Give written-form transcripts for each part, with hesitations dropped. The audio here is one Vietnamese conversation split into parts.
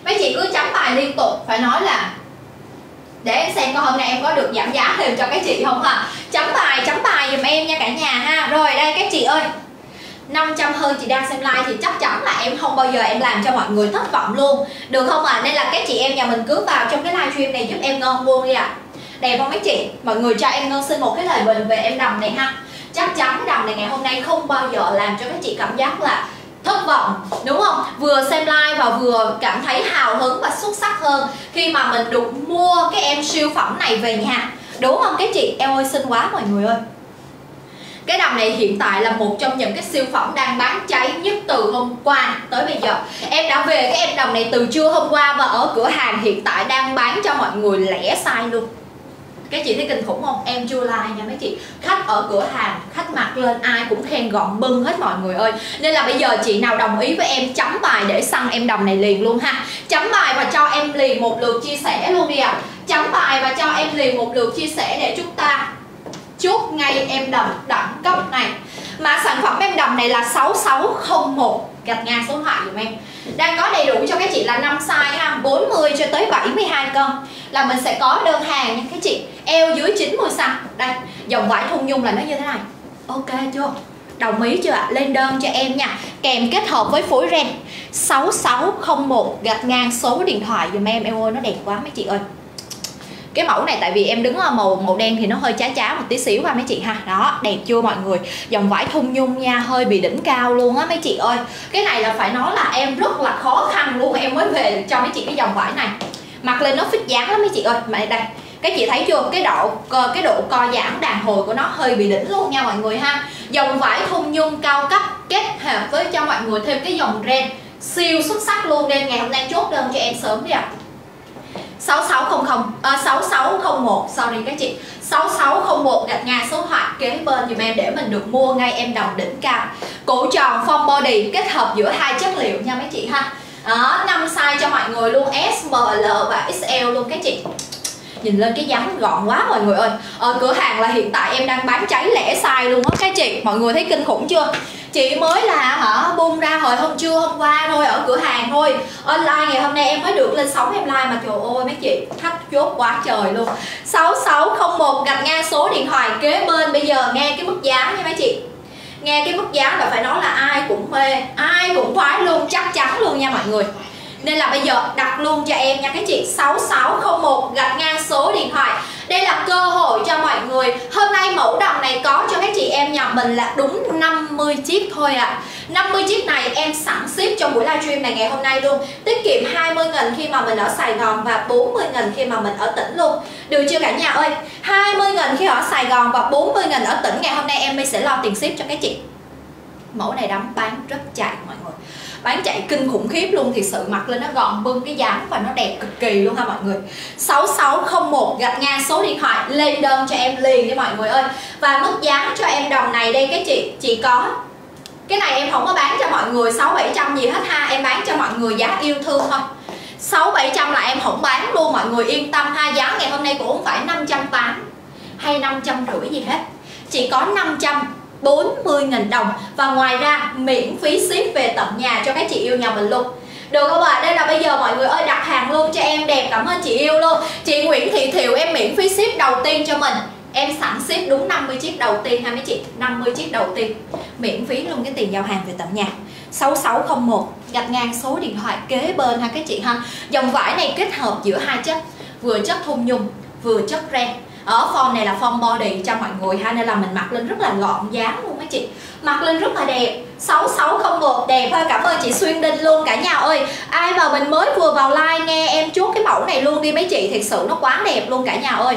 Mấy chị cứ chấm bài liên tục, phải nói là để em xem coi hôm nay em có được giảm giá thêm cho các chị không ha. Chấm bài giùm em nha cả nhà ha. Rồi đây các chị ơi, 500 hơn chị đang xem live thì chắc chắn là em không bao giờ em làm cho mọi người thất vọng luôn, được không ạ? Nên là các chị em nhà mình cứ vào trong cái livestream này giúp em Ngân luôn đi ạ. Đẹp không mấy chị? Mọi người cho em Ngân xin một cái lời bình về em đầm này ha. Chắc chắn cái đầm này ngày hôm nay không bao giờ làm cho các chị cảm giác là thất vọng, đúng không? Vừa xem live và vừa cảm thấy hào hứng và xuất sắc hơn khi mà mình được mua cái em siêu phẩm này về nhà, đúng không các chị? Em ơi xinh quá mọi người ơi. Cái đầm này hiện tại là một trong những cái siêu phẩm đang bán cháy nhất từ hôm qua tới bây giờ. Em đã về cái em đầm này từ trưa hôm qua và ở cửa hàng hiện tại đang bán cho mọi người lẻ size luôn. Các chị thấy kinh khủng không? Em chưa like nha mấy chị. Khách ở cửa hàng, khách mặc lên ai cũng khen gọn bưng hết mọi người ơi. Nên là bây giờ chị nào đồng ý với em chấm bài để săn em đầm này liền luôn ha. Chấm bài và cho em liền một lượt chia sẻ luôn đi ạ. Chấm bài và cho em liền một lượt chia sẻ để chúng ta chốt ngay em đầm đẳng cấp này. Mà sản phẩm em đầm này là 6601 gạch ngang số điện thoại dùm em. Đang có đầy đủ cho các chị là 5 size ha, 40 cho tới 72 cân. Là mình sẽ có đơn hàng nha các chị. Eo dưới 90 cm. Đây, dòng vải thun nhung là nó như thế này. Ok chưa? Đồng ý chưa ạ? Lên đơn cho em nha. Kèm kết hợp với phối ren 6601 gạch ngang số điện thoại dùm em. Eo ơi nó đẹp quá mấy chị ơi. Cái mẫu này tại vì em đứng ở màu đen thì nó hơi chá một tí xíu ha mấy chị ha. Đó, đẹp chưa mọi người? Dòng vải thun nhung nha, hơi bị đỉnh cao luôn á mấy chị ơi. Cái này là phải nói là em rất là khó khăn luôn, em mới về cho mấy chị cái dòng vải này. Mặc lên nó fit dáng lắm mấy chị ơi. Mà đây, các chị thấy chưa? Cái độ co giãn đàn hồi của nó hơi bị đỉnh luôn nha mọi người ha. Dòng vải thun nhung cao cấp kết hợp với cho mọi người thêm cái dòng ren siêu xuất sắc luôn. Nên ngày hôm nay chốt đơn cho em sớm đi ạ. 6601 sorry các chị, 6601 gạch ngang số thoại kế bên dùm em để mình được mua ngay em đầm đỉnh cao. Cổ tròn form body kết hợp giữa hai chất liệu nha mấy chị ha. Đó, 5 size cho mọi người luôn, S, M, L và XL luôn các chị. Nhìn lên cái dáng gọn quá mọi người ơi. Ở cửa hàng là hiện tại em đang bán cháy lẻ size luôn á các chị. Mọi người thấy kinh khủng chưa? Chị mới là bung ra hồi hôm qua thôi, ở cửa hàng thôi. Online ngày hôm nay em mới được lên sóng em live mà trời ơi mấy chị, khách chốt quá trời luôn. 6601 gạch ngang số điện thoại kế bên. Bây giờ nghe cái mức giá nha mấy chị. Nghe cái mức giá là phải nói là ai cũng mê, ai cũng khoái luôn, chắc chắn luôn nha mọi người. Nên là bây giờ đặt luôn cho em nha các chị. 6601 gạch ngang số điện thoại. Đây là cơ hội cho mọi người. Hôm nay mẫu đầm này có cho các chị em nhà mình là đúng 50 chiếc thôi ạ. 50 chiếc này em sẵn ship trong buổi livestream này ngày hôm nay luôn. Tiết kiệm 20.000 khi mà mình ở Sài Gòn và 40.000 khi mà mình ở tỉnh luôn. Được chưa cả nhà ơi? 20.000 khi ở Sài Gòn và 40.000 ở tỉnh. Ngày hôm nay em sẽ lo tiền ship cho các chị. Mẫu này bán rất chạy mọi người, bán chạy kinh khủng khiếp luôn, thì sự mặc lên nó gọn bưng cái dáng và nó đẹp cực kỳ luôn ha mọi người. 6601 gạch ngang số điện thoại, lên đơn cho em liền đi mọi người ơi. Và mức giá cho em đầm này đây các chị, chỉ có cái này em không có bán cho mọi người 600-700 gì hết ha, em bán cho mọi người giá yêu thương thôi. 600-700 là em không bán luôn, mọi người yên tâm ha. Giá ngày hôm nay cũng không phải 580 hay 550 gì hết, chỉ có 540.000 đồng. Và ngoài ra miễn phí ship về tận nhà cho các chị yêu nhà mình luôn. Được không ạ? Đây là bây giờ mọi người ơi đặt hàng luôn cho em đẹp. Cảm ơn chị yêu luôn. Chị Nguyễn Thị Thiệu em miễn phí ship đầu tiên cho mình. Em sẵn ship đúng 50 chiếc đầu tiên ha mấy chị. 50 chiếc đầu tiên miễn phí luôn cái tiền giao hàng về tận nhà. 6601 gạch ngang số điện thoại kế bên ha các chị ha. Dòng vải này kết hợp giữa hai chất, vừa chất thun nhung vừa chất ren. Ở form này là form body cho mọi người ha, nên là mình mặc lên rất là gọn dáng luôn mấy chị, mặc lên rất là đẹp. 6601 đẹp ha. Cảm ơn chị Xuyên Đinh luôn cả nhà ơi. Ai mà mình mới vừa vào like nghe em chốt cái mẫu này luôn đi mấy chị, thật sự nó quá đẹp luôn cả nhà ơi.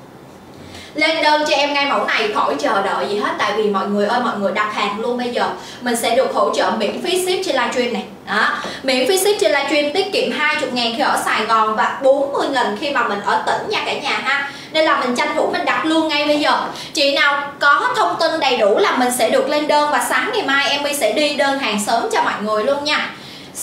Lên đơn cho em ngay mẫu này, khỏi chờ đợi gì hết. Tại vì mọi người ơi, mọi người đặt hàng luôn bây giờ mình sẽ được hỗ trợ miễn phí ship trên livestream này. Đó, miễn phí ship trên livestream, tiết kiệm 20.000 khi ở Sài Gòn và 40.000 khi mà mình ở tỉnh nha cả nhà ha. Nên là mình tranh thủ mình đặt luôn ngay bây giờ. Chị nào có thông tin đầy đủ là mình sẽ được lên đơn, và sáng ngày mai em sẽ đi đơn hàng sớm cho mọi người luôn nha.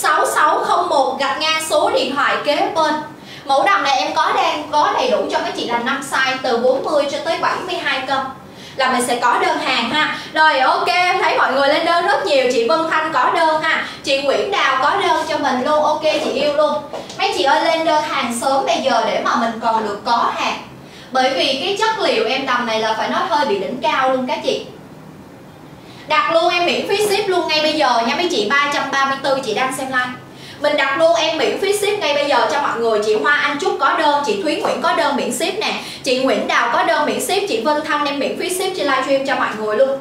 6601 gạch ngang số điện thoại kế bên. Mẫu đầm này em đang có đầy đủ cho các chị là 5 size từ 40 cho tới 72 cân. là mình sẽ có đơn hàng ha. Rồi ok, em thấy mọi người lên đơn rất nhiều. Chị Vân Thanh có đơn ha, chị Nguyễn Đào có đơn cho mình luôn. Ok chị yêu luôn. Mấy chị ơi lên đơn hàng sớm bây giờ để mà mình còn được có hàng. Bởi vì cái chất liệu em đầm này là phải nói hơi bị đỉnh cao luôn các chị. Đặt luôn em miễn phí ship luôn ngay bây giờ nha mấy chị. 334 chị đang xem live. Mình đặt luôn em miễn phí ship ngay bây giờ cho mọi người. Chị Hoa Anh Trúc có đơn, chị Thúy Nguyễn có đơn miễn ship nè, chị Nguyễn Đào có đơn miễn ship, chị Vân Thanh em miễn phí ship trên livestream cho mọi người luôn.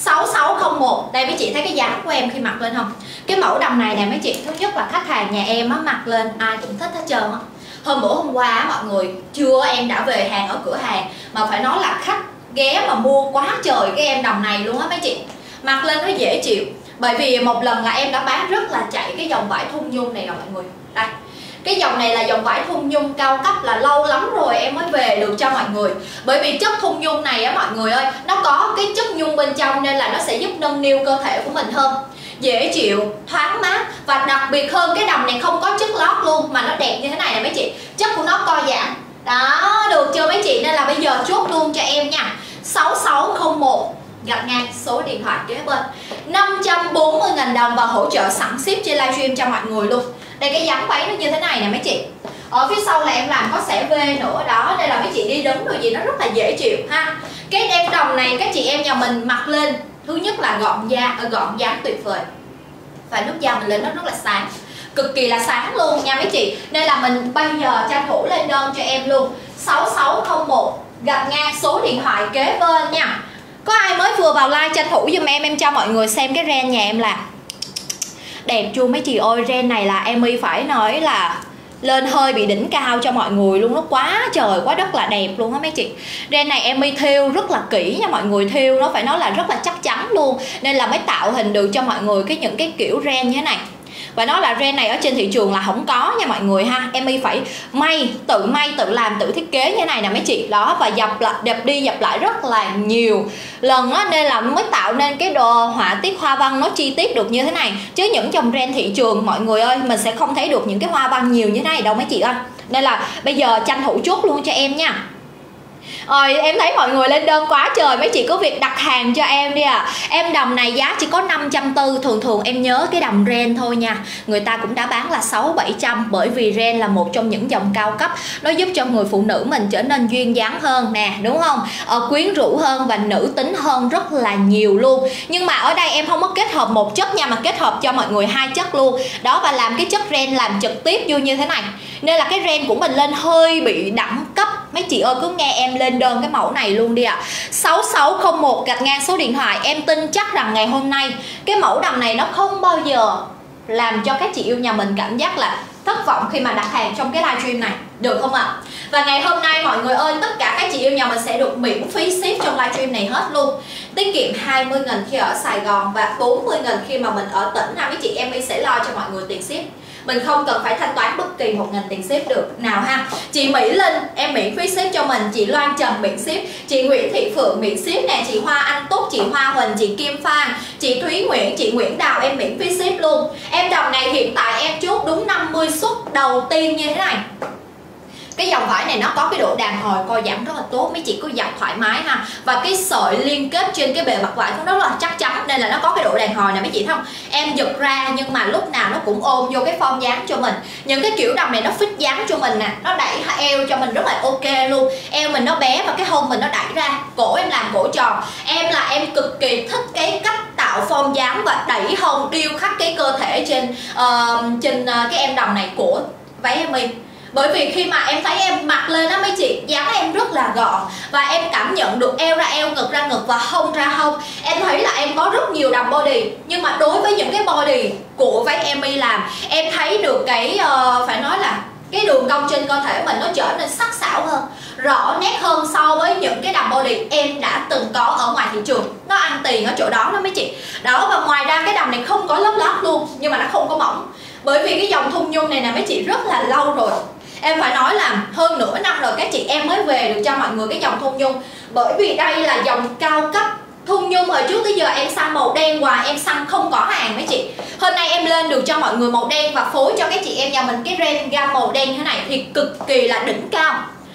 6601. Đây mấy chị thấy cái dáng của em khi mặc lên không? Cái mẫu đầm này nè mấy chị, thứ nhất là khách hàng nhà em á mặc lên ai cũng thích hết trơn á. Hôm qua á mọi người, trưa em đã về hàng ở cửa hàng mà phải nói là khách ghé mà mua quá trời cái em đầm này luôn á mấy chị. Mặc lên nó dễ chịu. Bởi vì một lần là em đã bán rất là chạy cái dòng vải thun nhung này rồi mọi người. Đây, cái dòng này là dòng vải thun nhung cao cấp, là lâu lắm rồi em mới về được cho mọi người. Bởi vì chất thun nhung này á mọi người ơi, nó có cái chất nhung bên trong nên là nó sẽ giúp nâng niu cơ thể của mình hơn, dễ chịu, thoáng mát. Và đặc biệt hơn cái đầm này không có chất lót luôn, mà nó đẹp như thế này nè mấy chị. Chất của nó co giãn. Đó, được chưa mấy chị? Nên là bây giờ chốt luôn cho em nha. 6601 gạch ngang số điện thoại kế bên. 540.000 đồng và hỗ trợ sẵn ship trên livestream cho mọi người luôn. Đây cái dáng váy nó như thế này nè mấy chị. Ở phía sau là em làm có xẻ V nữa đó, đây là mấy chị đi đứng rồi gì nó rất là dễ chịu ha. Cái em đồng này các chị em nhà mình mặc lên, thứ nhất là gọn dáng tuyệt vời. Và nước da mình lên nó rất là sáng, cực kỳ là sáng luôn nha mấy chị. Nên là mình bây giờ tranh thủ lên đơn cho em luôn. 6601 gạch ngang số điện thoại kế bên nha. Có ai mới vừa vào like tranh thủ giùm em cho mọi người xem cái ren nhà em làm đẹp chưa mấy chị ơi. Ren này là em y phải nói là lên hơi bị đỉnh cao cho mọi người luôn, nó quá trời quá đất là đẹp luôn á mấy chị. Ren này em y thêu rất là kỹ nha mọi người, thêu nó phải nói là rất là chắc chắn luôn, nên là mới tạo hình được cho mọi người những cái kiểu ren như thế này. Và nó là ren này ở trên thị trường là không có nha mọi người ha. Em y phải may, tự làm, tự thiết kế như thế này nè mấy chị. Đó, và dập đi dập lại rất là nhiều lần á, nên là mới tạo nên cái đồ họa tiết hoa văn nó chi tiết được như thế này. Chứ những dòng ren thị trường mọi người ơi, mình sẽ không thấy được những cái hoa văn nhiều như thế này đâu mấy chị ơi. Nên là bây giờ tranh thủ chốt luôn cho em nha. Rồi em thấy mọi người lên đơn quá trời, mấy chị có việc đặt hàng cho em đi à. Em đầm này giá chỉ có 540. Thường em nhớ cái đầm ren thôi nha, người ta cũng đã bán là 600-700. Bởi vì ren là một trong những dòng cao cấp, nó giúp cho người phụ nữ mình trở nên duyên dáng hơn nè, đúng không? Quyến rũ hơn và nữ tính hơn rất là nhiều luôn. Nhưng mà ở đây em không có kết hợp một chất nha, mà kết hợp cho mọi người hai chất luôn. Đó, và làm cái chất ren làm trực tiếp vô như thế này. Nên là cái ren của mình lên hơi bị đẳng cấp. Mấy chị ơi cứ nghe em lên đơn cái mẫu này luôn đi ạ. 6601 gạch ngang số điện thoại. Em tin chắc rằng ngày hôm nay cái mẫu đầm này nó không bao giờ làm cho các chị yêu nhà mình cảm giác là thất vọng khi mà đặt hàng trong cái livestream này, được không ạ? Và ngày hôm nay mọi người ơi, tất cả các chị yêu nhà mình sẽ được miễn phí ship trong livestream này hết luôn. Tiết kiệm 20.000 khi ở Sài Gòn và 40.000 khi mà mình ở tỉnh ha. Mấy chị em sẽ lo cho mọi người tiền ship, mình không cần phải thanh toán bất kỳ 1.000 tiền ship được nào ha. Chị Mỹ Linh em miễn phí ship cho mình, chị Loan Trần miễn ship, chị Nguyễn Thị Phượng miễn ship nè, chị Hoa Anh Túc, chị Hoa Huỳnh, chị Kim Phan, chị Thúy Nguyễn, chị Nguyễn Đào em miễn phí ship luôn. Em đầm này hiện tại em chốt đúng 50 suất đầu tiên như thế này. Cái dòng vải này nó có cái độ đàn hồi co giãn rất là tốt, mấy chị cứ giặt thoải mái ha. Và cái sợi liên kết trên cái bề mặt vải của nó rất là chắc chắn, nên là nó có cái độ đàn hồi nè mấy chị thấy không? Em giật ra nhưng mà lúc nào nó cũng ôm vô cái form dáng cho mình. Những cái kiểu đầm này nó fit dáng cho mình nè, nó đẩy eo cho mình rất là ok luôn. Eo mình nó bé và cái hông mình nó đẩy ra. Cổ em làm cổ tròn. Em cực kỳ thích cái cách tạo form dáng và đẩy hông, điêu khắc cái cơ thể trên cái em đầm này của váy em y. Bởi vì khi mà em thấy em mặc lên đó mấy chị, dáng em rất là gọn và em cảm nhận được eo ra eo, ngực ra ngực và hông ra hông. Em thấy là em có rất nhiều đầm body, nhưng mà đối với những cái body của váy em y làm, em thấy được cái phải nói là cái đường cong trên cơ thể mình nó trở nên sắc sảo hơn, rõ nét hơn so với những cái đầm body em đã từng có ở ngoài thị trường. Nó ăn tiền ở chỗ đó đó mấy chị. Đó, và ngoài ra cái đầm này không có lớp lót luôn, nhưng mà nó không có mỏng. Bởi vì cái dòng thun nhung này nè mấy chị rất là lâu rồi. Em phải nói là hơn nửa năm rồi các chị em mới về được cho mọi người cái dòng thun nhung. Bởi vì đây là dòng cao cấp. Thun nhung hồi trước tới giờ em săn màu đen hoài, em săn không có hàng mấy chị. Hôm nay em lên được cho mọi người màu đen và phối cho các chị em nhà mình cái ren gam màu đen thế này thì cực kỳ là đỉnh cao.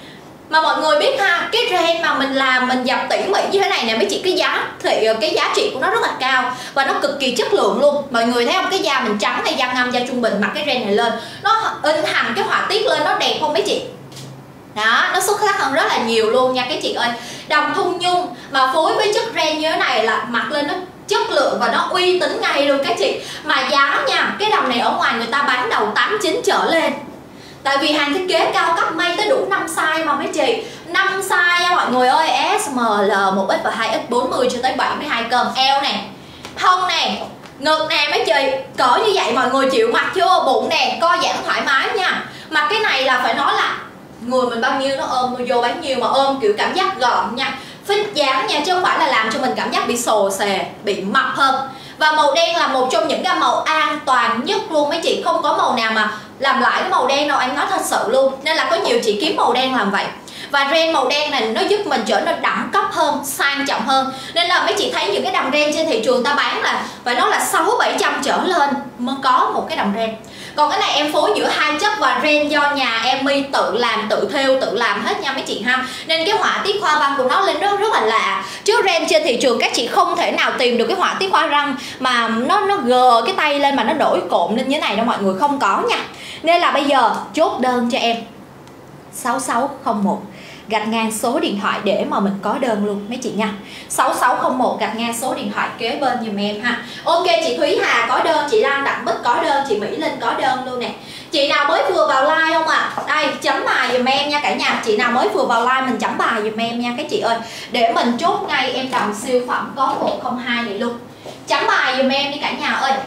Mà mọi người biết ha, cái ren mà mình làm mình dập tỉ mỉ như thế này nè mấy chị, cái giá trị của nó rất là cao và nó cực kỳ chất lượng luôn. Mọi người thấy không, cái da mình trắng hay da ngâm, da trung bình mặc cái ren này lên nó in thành cái họa tiết lên nó đẹp không mấy chị? Đó, nó xuất sắc hơn rất là nhiều luôn nha các chị ơi. Đồng thun nhung mà phối với chất ren như thế này là mặc lên nó chất lượng và nó uy tín ngay luôn các chị. Mà giá nha, cái đầm này ở ngoài người ta bán đầu 8-9 trở lên. Tại vì hàng thiết kế cao cấp may tới đủ 5 size mà mấy chị. 5 size nha mọi người ơi, S, M, L, 1X và 2X, 40 cho tới 72 cân. Eo nè, thân nè, ngực nè mấy chị, cỡ như vậy mọi người chịu mặc chưa? Bụng nè, co giãn thoải mái nha. Mặc cái này là phải nói là người mình bao nhiêu nó ôm vô bấy nhiêu, mà ôm kiểu cảm giác gọn nha, fit dáng nha, chứ không phải là làm cho mình cảm giác bị xồ xề, bị mập hơn. Và màu đen là một trong những cái màu an toàn nhất luôn mấy chị, không có màu nào mà làm lại cái màu đen đâu, em nói thật sự luôn. Nên là có nhiều chị kiếm màu đen làm vậy. Và ren màu đen này nó giúp mình trở nên đẳng cấp hơn, sang trọng hơn. Nên là mấy chị thấy những cái đầm ren trên thị trường ta bán là phải nói là 600-700 trở lên mới có một cái đầm ren. Còn cái này em phối giữa hai chất và ren do nhà em My tự làm, tự thêu, tự làm hết nha mấy chị ha. Nên cái họa tiết hoa văn của nó lên rất là lạ. Chứ ren trên thị trường các chị không thể nào tìm được cái họa tiết hoa răng mà nó gờ cái tay lên mà nó nổi cộm lên như thế này đâu mọi người, không có nha. Nên là bây giờ chốt đơn cho em 6601 gạch ngang số điện thoại để mà mình có đơn luôn mấy chị nha. 6601 gạch ngang số điện thoại kế bên dùm em ha. Ok, chị Thúy Hà có đơn, chị Lan Đặng Bích có đơn, chị Mỹ Linh có đơn luôn nè. Chị nào mới vừa vào like không ạ? Đây, chấm bài dùm em nha cả nhà. Chị nào mới vừa vào like mình chấm bài dùm em nha các chị ơi, để mình chốt ngay em đầm siêu phẩm có 102 này luôn. Chấm bài dùm em đi cả nhà ơi.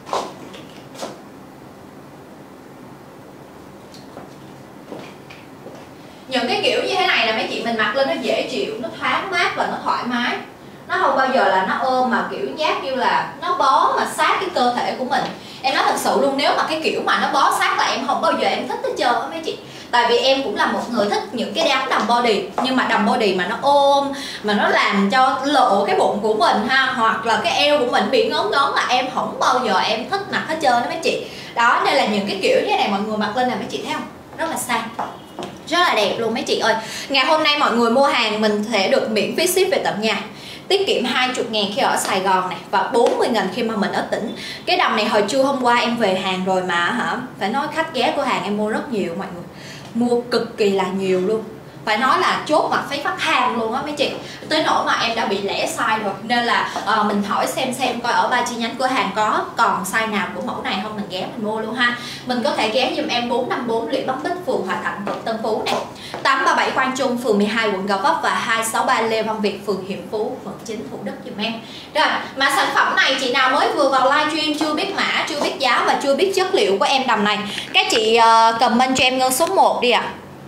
Những cái kiểu như thế này là mấy chị mình mặc lên nó dễ chịu, nó thoáng mát và nó thoải mái. Nó không bao giờ là nó ôm mà kiểu giác như là nó bó mà sát cái cơ thể của mình. Em nói thật sự luôn, nếu mà cái kiểu mà nó bó sát là em không bao giờ em thích hết trơn á mấy chị. Tại vì em cũng là một người thích những cái đám đầm body, nhưng mà đầm body mà nó ôm, mà nó làm cho lộ cái bụng của mình ha, hoặc là cái eo của mình bị ngón ngón là em không bao giờ em thích mặc hết trơn đó mấy chị. Đó, nên là những cái kiểu như thế này mọi người mặc lên là mấy chị thấy không? Rất là sang, rất là đẹp luôn mấy chị ơi. Ngày hôm nay mọi người mua hàng mình sẽ được miễn phí ship về tận nhà, tiết kiệm 20.000 khi ở Sài Gòn này và 40.000 khi mà mình ở tỉnh. Cái đầm này hồi trưa hôm qua em về hàng rồi mà hả, phải nói khách ghé cửa hàng em mua rất nhiều mọi người, mua cực kỳ là nhiều luôn. Phải nói là chốt mặt phí phát hàng luôn á mấy chị, tới nỗi mà em đã bị lẻ size rồi. Nên là mình hỏi xem coi ở ba chi nhánh cửa hàng có còn size nào của mẫu này không, mình ghé mình mua luôn ha. Mình có thể ghé giùm em 454 Lũy Bấm Bích, phường Hòa Thạnh, quận Tân Phú này, 837 Quang Trung, phường 12, quận Gò Vấp và 263 Lê Văn Việt, phường Hiệp Phú, quận 9, Thủ Đức giùm em. Rồi, mà sản phẩm này chị nào mới vừa vào livestream chưa biết mã, chưa biết giá và chưa biết chất liệu của em đầm này, các chị comment cho em ngân số 1 đi ạ.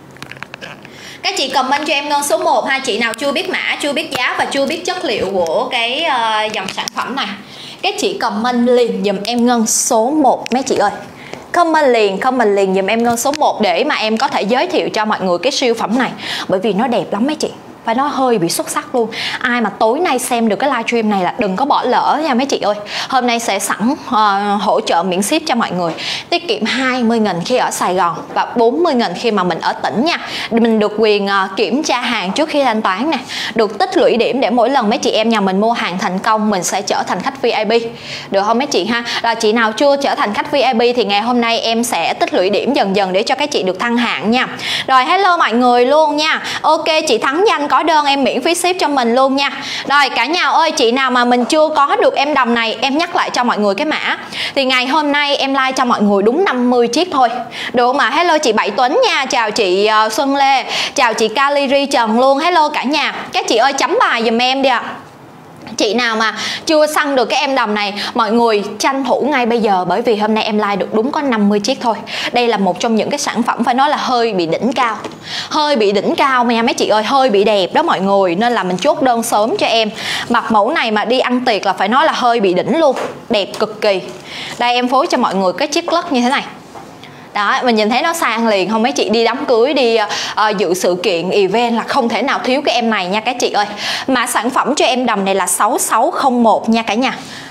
Các chị comment cho em ngân số 1 ha. Chị nào chưa biết mã, chưa biết giá và chưa biết chất liệu của cái dòng sản phẩm này, các chị comment liền dùm em ngân số 1 mấy chị ơi. Comment liền dùm em ngân số 1 để mà em có thể giới thiệu cho mọi người cái siêu phẩm này. Bởi vì nó đẹp lắm mấy chị, phải nói hơi bị xuất sắc luôn. Ai mà tối nay xem được cái livestream này là đừng có bỏ lỡ nha mấy chị ơi. Hôm nay sẽ sẵn hỗ trợ miễn ship cho mọi người, tiết kiệm 20.000 khi ở Sài Gòn và 40.000 khi mà mình ở tỉnh nha. Mình được quyền kiểm tra hàng trước khi thanh toán nè, được tích lũy điểm để mỗi lần mấy chị em nhà mình mua hàng thành công mình sẽ trở thành khách VIP, được không mấy chị ha. Là chị nào chưa trở thành khách VIP thì ngày hôm nay em sẽ tích lũy điểm dần dần để cho các chị được thăng hạng nha. Rồi hello mọi người luôn nha. Ok, chị Thắng Danh có đơn em miễn phí ship cho mình luôn nha. Rồi cả nhà ơi, chị nào mà mình chưa có được em đầm này, em nhắc lại cho mọi người cái mã. Thì ngày hôm nay em like cho mọi người đúng 50 chiếc thôi, được không ạ? Hello chị Bảy Tuấn nha, chào chị Xuân Lê, chào chị Caliri Trần luôn. Hello cả nhà, các chị ơi chấm bài giùm em đi ạ. Chị nào mà chưa săn được cái em đầm này, mọi người tranh thủ ngay bây giờ, bởi vì hôm nay em like được đúng có 50 chiếc thôi. Đây là một trong những cái sản phẩm phải nói là hơi bị đỉnh cao, hơi bị đỉnh cao nha mấy chị ơi, hơi bị đẹp đó mọi người. Nên là mình chốt đơn sớm cho em. Mặc mẫu này mà đi ăn tiệc là phải nói là hơi bị đỉnh luôn, đẹp cực kỳ. Đây em phối cho mọi người cái chiếc lắc như thế này. Đó, mình nhìn thấy nó sang liền không mấy chị, đi đám cưới, đi dự sự kiện, event là không thể nào thiếu cái em này nha các chị ơi. Mã sản phẩm cho em đầm này là 6601 nha cả nhà.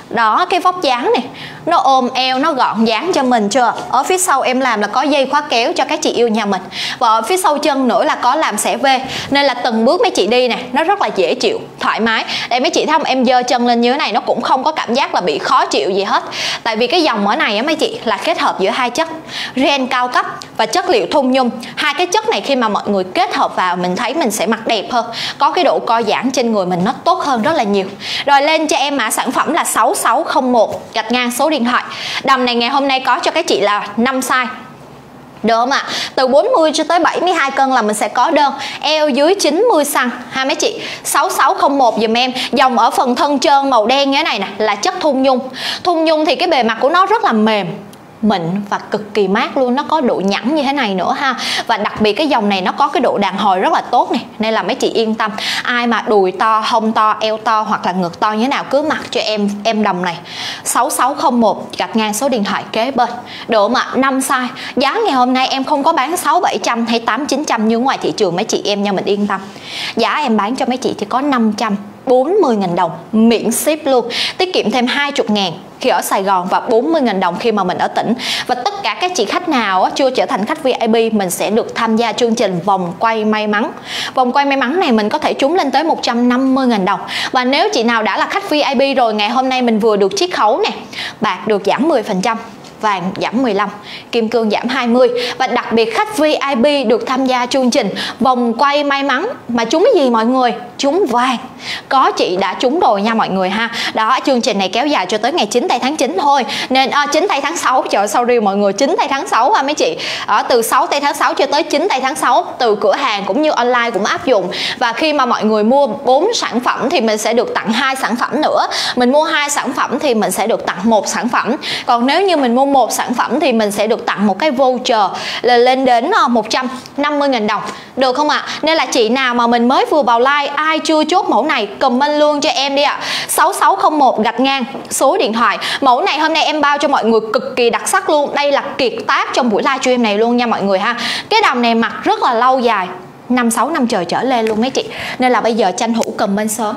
Đó, cái vóc dáng này nó ôm eo, nó gọn dáng cho mình chưa? Ở phía sau em làm là có dây khóa kéo cho các chị yêu nhà mình. Và ở phía sau chân nữa là có làm xẻ vê. Nên là từng bước mấy chị đi nè, nó rất là dễ chịu, thoải mái. Để mấy chị thấy không, em giơ chân lên như thế này nó cũng không có cảm giác là bị khó chịu gì hết. Tại vì cái dòng ở này á mấy chị là kết hợp giữa hai chất ren cao cấp và chất liệu thun nhung. Hai cái chất này khi mà mọi người kết hợp vào mình thấy mình sẽ mặc đẹp hơn, có cái độ co giãn trên người mình nó tốt hơn rất là nhiều. Rồi lên cho em mã sản phẩm là 6601 _ số điện thoại. Đầm này ngày hôm nay có cho các chị là 5 size. Được không ạ? Từ 40 cho tới 72 cân là mình sẽ có đơn. Eo dưới 90 cm ha mấy chị. 6601 dùm em. Dòng ở phần thân trơn màu đen như thế này nè là chất thun nhung. Thun nhung thì cái bề mặt của nó rất là mềm, mịn và cực kỳ mát luôn, nó có độ nhẵn như thế này nữa ha. Và đặc biệt cái dòng này nó có cái độ đàn hồi rất là tốt này, nên là mấy chị yên tâm. Ai mà đùi to, hông to, eo to hoặc là ngực to như thế nào cứ mặc cho em đầm này. 6601 _ số điện thoại kế bên. Độ mà 5 size. Giá ngày hôm nay em không có bán 600-700 hay 800-900 như ngoài thị trường mấy chị em nha, mình yên tâm. Giá em bán cho mấy chị chỉ có 540.000 đồng miễn ship luôn, tiết kiệm thêm 20.000 khi ở Sài Gòn và 40.000 đồng khi mà mình ở tỉnh. Và tất cả các chị khách nào chưa trở thành khách VIP mình sẽ được tham gia chương trình vòng quay may mắn. Vòng quay may mắn này mình có thể trúng lên tới 150.000 đồng. Và nếu chị nào đã là khách VIP rồi, ngày hôm nay mình vừa được chiết khấu nè, bạc được giảm 10%, vàng giảm 15, kim cương giảm 20. Và đặc biệt khách VIP được tham gia chương trình vòng quay may mắn mà trúng cái gì mọi người? Trúng vàng. Có chị đã trúng rồi nha mọi người ha. Đó, chương trình này kéo dài cho tới ngày 9 tây tháng 9 thôi. Nên 9 tây tháng 6, trời sorry mọi người, 9 tây tháng 6 ha mấy chị. Từ 6 tây tháng 6 cho tới 9 tây tháng 6, từ cửa hàng cũng như online cũng áp dụng. Và khi mà mọi người mua 4 sản phẩm thì mình sẽ được tặng 2 sản phẩm nữa. Mình mua 2 sản phẩm thì mình sẽ được tặng 1 sản phẩm. Còn nếu như mình mua 1 sản phẩm thì mình sẽ được tặng một cái voucher là lên đến 150.000 đồng. Được không ạ? Nên là chị nào mà mình mới vừa vào like, ai chưa chốt mẫu này comment luôn cho em đi ạ. 6601 _ số điện thoại. Mẫu này hôm nay em bao cho mọi người cực kỳ đặc sắc luôn. Đây là kiệt tác trong buổi livestream này luôn nha mọi người ha. Cái đầm này mặc rất là lâu dài, 5-6 năm trời trở lên luôn mấy chị. Nên là bây giờ tranh thủ comment sớm,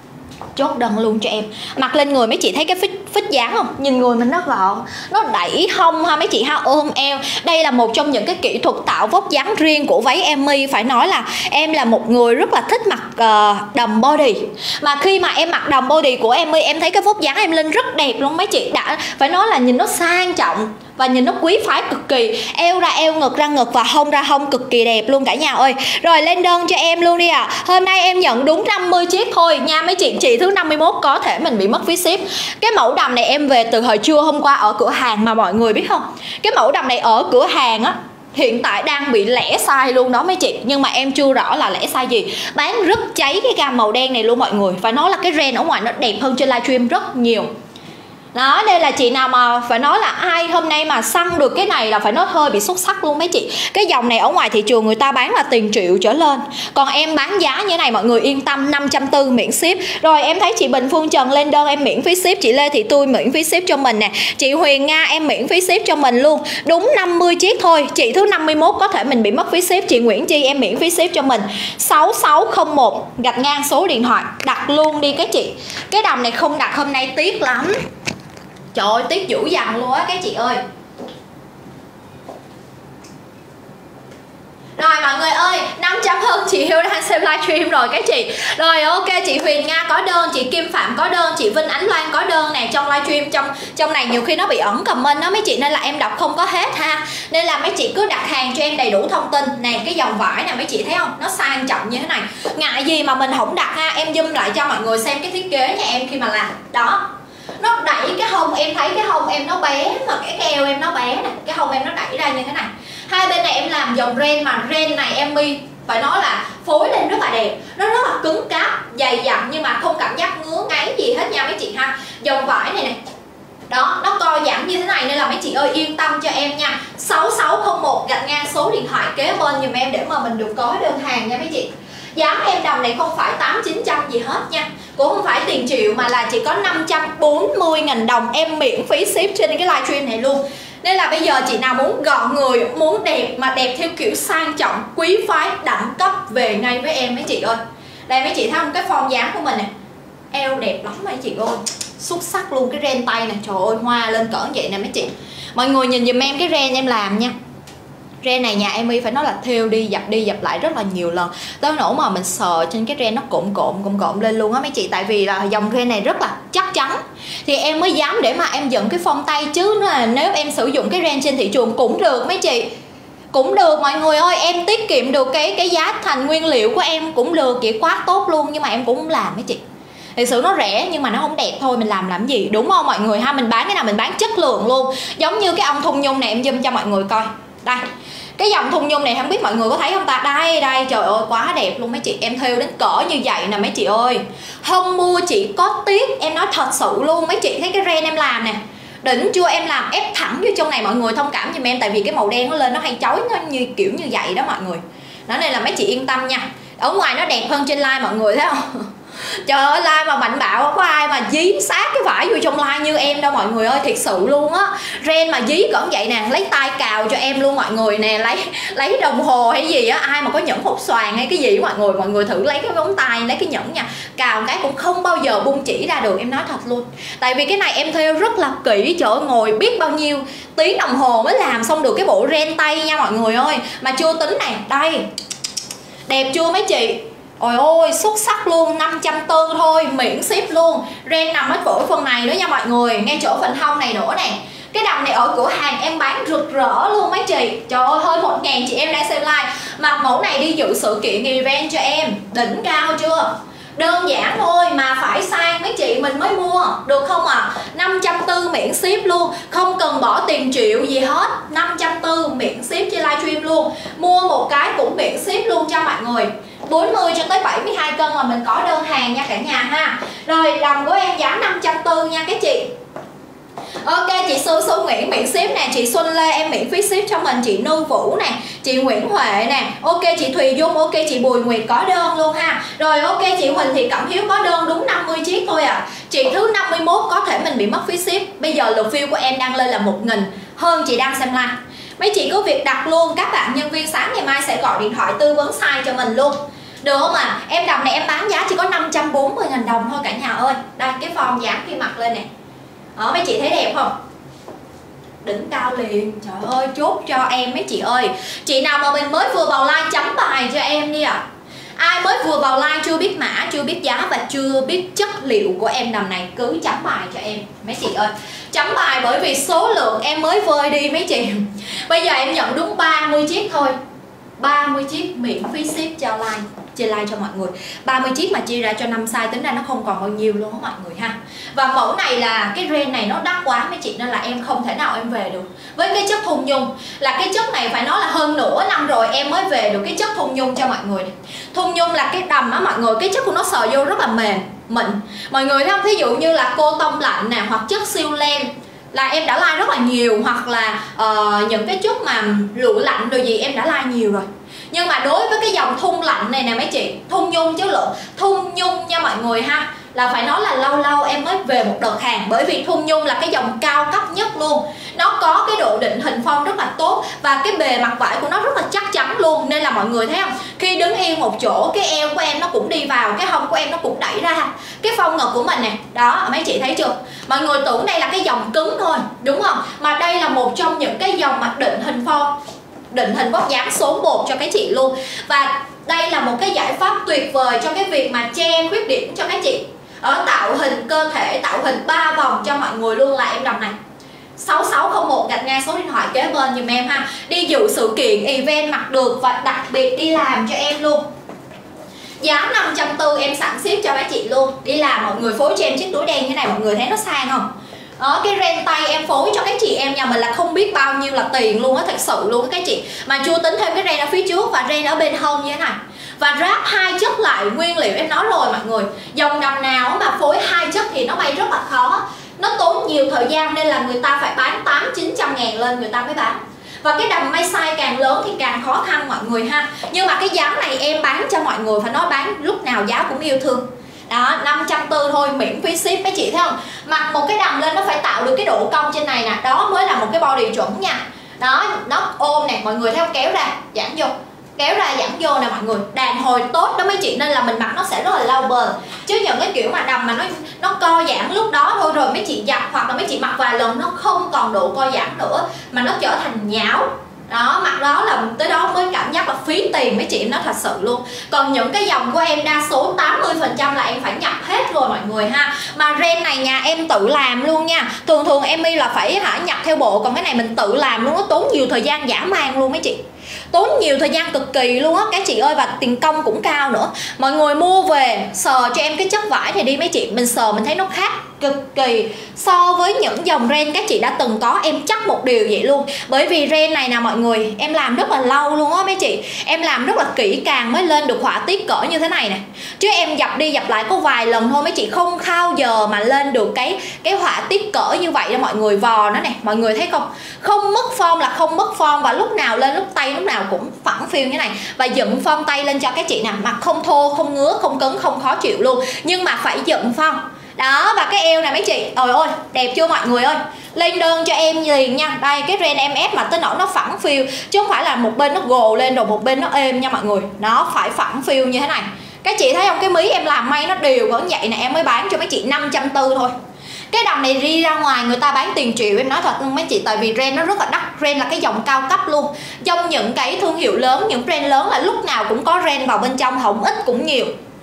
chốt đơn luôn cho em. Mặc lên người mấy chị thấy cái phích dáng không? Nhìn người mình nó gọn, nó đẩy hông ha mấy chị ha, ôm eo. Đây là một trong những cái kỹ thuật tạo vóc dáng riêng của váy Emi. Phải nói là em là một người rất là thích mặc đầm body. Mà khi mà em mặc đầm body của Emi, em thấy cái vóc dáng em lên rất đẹp luôn mấy chị. Đã phải nói là nhìn nó sang trọng và nhìn nó quý phái cực kỳ. Eo ra eo, ngực ra ngực và hông ra hông cực kỳ đẹp luôn cả nhà ơi. Rồi lên đơn cho em luôn đi ạ. Hôm nay em nhận đúng 50 chiếc thôi nha mấy chị. Chị thứ 51 có thể mình bị mất phí ship. Cái mẫu đầm này em về từ hồi trưa hôm qua ở cửa hàng mà mọi người biết không? Cái mẫu đầm này ở cửa hàng á hiện tại đang bị lẻ size luôn đó mấy chị. Nhưng mà em chưa rõ là lẻ size gì. Bán rất cháy cái gam màu đen này luôn mọi người. Phải nói là cái ren ở ngoài nó đẹp hơn trên livestream rất nhiều. Đó, đây là chị nào mà phải nói là ai hôm nay mà săn được cái này là phải nói hơi bị xuất sắc luôn mấy chị. Cái dòng này ở ngoài thị trường người ta bán là tiền triệu trở lên. Còn em bán giá như này mọi người yên tâm, 540 miễn ship. Rồi em thấy chị Bình Phương Trần lên đơn em miễn phí ship. Chị Lê Thị Tui miễn phí ship cho mình nè. Chị Huyền Nga em miễn phí ship cho mình luôn. Đúng 50 chiếc thôi. Chị thứ 51 có thể mình bị mất phí ship. Chị Nguyễn Chi em miễn phí ship cho mình. 6601 _ số điện thoại. Đặt luôn đi các chị. Cái đầm này không đặt hôm nay tiếc lắm. Trời ơi, tiếc dữ dằn luôn á các chị ơi. Rồi mọi người ơi, 500 hơn chị Hiếu đang xem livestream rồi các chị. Rồi ok, chị Huyền Nga có đơn, chị Kim Phạm có đơn, chị Vinh Ánh Loan có đơn nè. Trong livestream trong này nhiều khi nó bị ẩn comment đó mấy chị, nên là em đọc không có hết ha. Nên là mấy chị cứ đặt hàng cho em đầy đủ thông tin. Nè cái dòng vải nè mấy chị thấy không? Nó sang trọng như thế này. Ngại gì mà mình không đặt ha. Em zoom lại cho mọi người xem cái thiết kế nhà em khi mà làm. Đó, nó đẩy cái hông, em thấy cái hông em nó bé mà cái eo em nó bé nè, cái hông em nó đẩy ra như thế này. Hai bên này em làm dòng ren mà ren này Emi phải nói là phối lên rất là đẹp, nó rất là cứng cáp, dày dặn nhưng mà không cảm giác ngứa ngáy gì hết nha mấy chị ha. Dòng vải này nè, đó nó co giãn như thế này nên là mấy chị ơi yên tâm cho em nha. 6601 _ số điện thoại kế bên giùm em để mà mình được có đơn hàng nha mấy chị. Giá em đầm này không phải 800-900 gì hết nha, cũng không phải tiền triệu mà là chỉ có 540.000 đồng em miễn phí ship trên cái livestream này luôn. Nên là bây giờ chị nào muốn gọn người, muốn đẹp mà đẹp theo kiểu sang trọng, quý phái, đẳng cấp về ngay với em mấy chị ơi. Đây mấy chị thấy không, cái form dáng của mình nè, eo đẹp lắm mấy chị ơi. xuất sắc luôn. Cái ren tay nè, trời ơi hoa lên cỡ vậy nè mấy chị. Mọi người nhìn giùm em cái ren em làm nha. Ren này nhà em phải nói là thêu đi dập lại rất là nhiều lần, tới nỗi mà mình sờ trên cái ren nó cộm lên luôn á mấy chị. Tại vì là dòng ren này rất là chắc chắn thì em mới dám để mà em dựng cái phông tay, chứ nếu em sử dụng cái ren trên thị trường cũng được mấy chị, cũng được mọi người ơi. Em tiết kiệm được cái giá thành nguyên liệu của em cũng được, vậy quá tốt luôn. Nhưng mà em cũng không làm mấy chị, thực sự nó rẻ nhưng mà nó không đẹp thôi, mình làm gì, đúng không mọi người ha. Mình bán cái nào mình bán chất lượng luôn. Giống như cái ông thun nhung này, em zoom cho mọi người coi đây, cái dòng thun nhung này không biết mọi người có thấy không ta, đây trời ơi quá đẹp luôn mấy chị. Em thêu đến cỡ như vậy nè mấy chị ơi, không mua chỉ có tiếc, em nói thật sự luôn mấy chị. Thấy cái ren em làm nè, đỉnh chưa, em làm ép thẳng vô trong này, mọi người thông cảm giùm em tại vì cái màu đen nó lên nó hay chói, nó như kiểu như vậy đó mọi người. Đó nên là mấy chị yên tâm nha, ở ngoài nó đẹp hơn trên live mọi người thấy không. Trời ơi live mà mạnh bạo không có ai mà dí sát cái vải vô trong live như em đâu mọi người ơi, thiệt sự luôn á. Ren mà dí cỡ vậy nè, lấy tay cào cho em luôn mọi người nè, lấy đồng hồ hay gì á, ai mà có nhẫn hột xoàn hay cái gì mọi người thử lấy cái móng tay, lấy cái nhẫn nha, cào cái cũng không bao giờ bung chỉ ra được, em nói thật luôn. Tại vì cái này em thêu rất là kỹ, trời ơi, ngồi biết bao nhiêu tiếng đồng hồ mới làm xong được cái bộ ren tay nha mọi người ơi. Mà chưa tính này, đây đẹp chưa mấy chị. Ôi ôi xuất sắc luôn, 540 thôi, miễn ship luôn. Ren nằm ở cổ phần này nữa nha mọi người, ngay chỗ phần hông này nữa nè. Cái đầm này ở cửa hàng em bán rực rỡ luôn mấy chị. Trời ơi hơn 1.000 chị em đang xem live. Mặc mẫu này đi dự sự kiện event cho em, đỉnh cao chưa. Đơn giản thôi mà phải sang mấy chị mình mới mua, được không ạ? 540 miễn ship luôn, không cần bỏ tiền triệu gì hết. 540 miễn ship trên livestream luôn. Mua một cái cũng miễn ship luôn cho mọi người. 40 cho tới 72 cân là mình có đơn hàng nha cả nhà ha. Rồi đầm của em giá 540 nha các chị. Ok chị Sư Nguyễn miễn ship nè, chị Xuân Lê em miễn phí ship cho mình, chị Nư Vũ nè, chị Nguyễn Huệ nè, ok chị Thùy Dung, ok chị Bùi Nguyệt có đơn luôn ha. Rồi ok chị Huỳnh Thị Cẩm Hiếu có đơn đúng 50 chiếc thôi à. Chị thứ 51 có thể mình bị mất phí ship. Bây giờ lượt view của em đang lên là 1.000 hơn chị đang xem live. Mấy chị cứ việc đặt luôn, các bạn nhân viên sáng ngày mai sẽ gọi điện thoại tư vấn size cho mình luôn. Được không ạ? Em đầm này em bán giá chỉ có 540.000 đồng thôi cả nhà ơi. Đây cái form dáng khi mặc lên nè. Đó mấy chị thấy đẹp không? Đỉnh cao liền. Trời ơi chốt cho em mấy chị ơi. Chị nào mà mình mới vừa vào like chấm bài cho em đi ạ. Ai mới vừa vào like chưa biết mã, chưa biết giá và chưa biết chất liệu của em đầm này cứ chấm bài cho em mấy chị ơi. Chấm bài bởi vì số lượng em mới vơi đi mấy chị. Bây giờ em nhận đúng 30 chiếc thôi. 30 chiếc miễn phí ship cho like, chia like cho mọi người. 30 chiếc mà chia ra cho 5 size tính ra nó không còn bao nhiêu luôn á mọi người ha. Và mẫu này là cái ren này nó đắt quá mấy chị, nên là em không thể nào em về được. Với cái chất thun nhung là cái chất này phải nói là hơn nửa năm rồi em mới về được cái chất thun nhung cho mọi người này. Thun nhung là cái đầm á mọi người, cái chất của nó sờ vô rất là mềm, mịn. Mọi người thấy không? Thí dụ như là cô tông lạnh nè, hoặc chất siêu len là em đã like rất là nhiều, hoặc là những cái chất mà lụa lạnh rồi gì em đã like nhiều rồi. Nhưng mà đối với cái dòng thun lạnh này nè mấy chị, thun nhung chứ lượng thun nhung nha mọi người ha, là phải nói là lâu lâu em mới về một đợt hàng. Bởi vì thun nhung là cái dòng cao cấp nhất luôn, nó có cái độ định hình form rất là tốt và cái bề mặt vải của nó rất là chắc chắn luôn. Nên là mọi người thấy không, khi đứng yên một chỗ cái eo của em nó cũng đi vào, cái hông của em nó cũng đẩy ra cái phong ngực của mình nè. Đó mấy chị thấy chưa, mọi người tưởng đây là cái dòng cứng thôi đúng không, mà đây là một trong những cái dòng mặt định hình form, định hình vóc dáng số 1 cho các chị luôn. Và đây là một cái giải pháp tuyệt vời cho cái việc mà che khuyết điểm cho các chị, ở tạo hình cơ thể, tạo hình 3 vòng cho mọi người luôn. Là em đầm này 6601 _ số điện thoại kế bên dùm em ha. Đi dự sự kiện event mặc được và đặc biệt đi làm cho em luôn. Giá 540 em sẵn ship cho các chị luôn. Đi làm mọi người phối cho em chiếc túi đen như này, mọi người thấy nó sang không? Đó, cái ren tay em phối cho các chị em nhà mình là không biết bao nhiêu là tiền luôn á, thật sự luôn á các chị. Mà chưa tính thêm cái ren ở phía trước và ren ở bên hông như thế này. Và ráp hai chất lại nguyên liệu em nói rồi mọi người. Dòng đầm nào mà phối hai chất thì nó bay rất là khó, nó tốn nhiều thời gian, nên là người ta phải bán 800-900 ngàn lên người ta mới bán. Và cái đầm may size càng lớn thì càng khó khăn mọi người ha. Nhưng mà cái giá này em bán cho mọi người phải nói bán lúc nào giá cũng yêu thương. Đó 540 thôi miễn phí ship mấy chị thấy không. Mặc một cái đầm lên nó phải tạo được cái độ cong trên này nè, đó mới là một cái body chuẩn nha. Đó nó ôm nè mọi người thấy không, kéo ra giãn vô, kéo ra giãn vô nè mọi người, đàn hồi tốt đó mấy chị, nên là mình mặc nó sẽ rất là lâu bền. Chứ những cái kiểu mà đầm mà nó co giãn lúc đó thôi, rồi mấy chị giặt hoặc là mấy chị mặc vài lần nó không còn độ co giãn nữa mà nó trở thành nhão đó, mặc đó là tới đó mới cảm giác là phí tiền mấy chị, em nói thật sự luôn. Còn những cái dòng của em đa số 80% là em phải nhập hết rồi mọi người ha. Mà ren này nhà em tự làm luôn nha. Thường em là phải nhập theo bộ, còn cái này mình tự làm luôn, nó tốn nhiều thời gian dã man luôn mấy chị, tốn nhiều thời gian cực kỳ luôn á các chị ơi, và tiền công cũng cao nữa. Mọi người mua về sờ cho em cái chất vải này đi mấy chị, mình sờ mình thấy nó khác cực kỳ so với những dòng ren các chị đã từng có. Em chắc một điều vậy luôn, bởi vì ren này nè mọi người, em làm rất là lâu luôn á mấy chị, em làm rất là kỹ càng mới lên được họa tiết cỡ như thế này nè, chứ em dập đi dập lại có vài lần thôi mấy chị, không bao giờ mà lên được cái họa tiết cỡ như vậy đâu mọi người. Vò nó nè mọi người thấy không, không mất form là không mất form, và lúc nào lên lúc tay lúc nào cũng phẳng phiu như này, và dựng form tay lên cho các chị nè, mặt không thô không ngứa không cứng không khó chịu luôn, nhưng mà phải dựng form đó. Và cái eo này mấy chị, trời ơi đẹp chưa mọi người ơi, lên đơn cho em liền nha. Đây cái ren em ép mà tới nỗi nó phẳng phiu, chứ không phải là một bên nó gồ lên rồi một bên nó êm nha mọi người, nó phải phẳng phiu như thế này. Các chị thấy không, cái mí em làm may nó đều cỡ vậy nè, em mới bán cho mấy chị 540 thôi. Cái đầm này đi ra ngoài người ta bán tiền triệu, em nói thật luôn mấy chị, tại vì ren nó rất là đắt. Ren là cái dòng cao cấp luôn, trong những cái thương hiệu lớn, những brand lớn là lúc nào cũng có ren vào bên trong, không ít cũng nhiều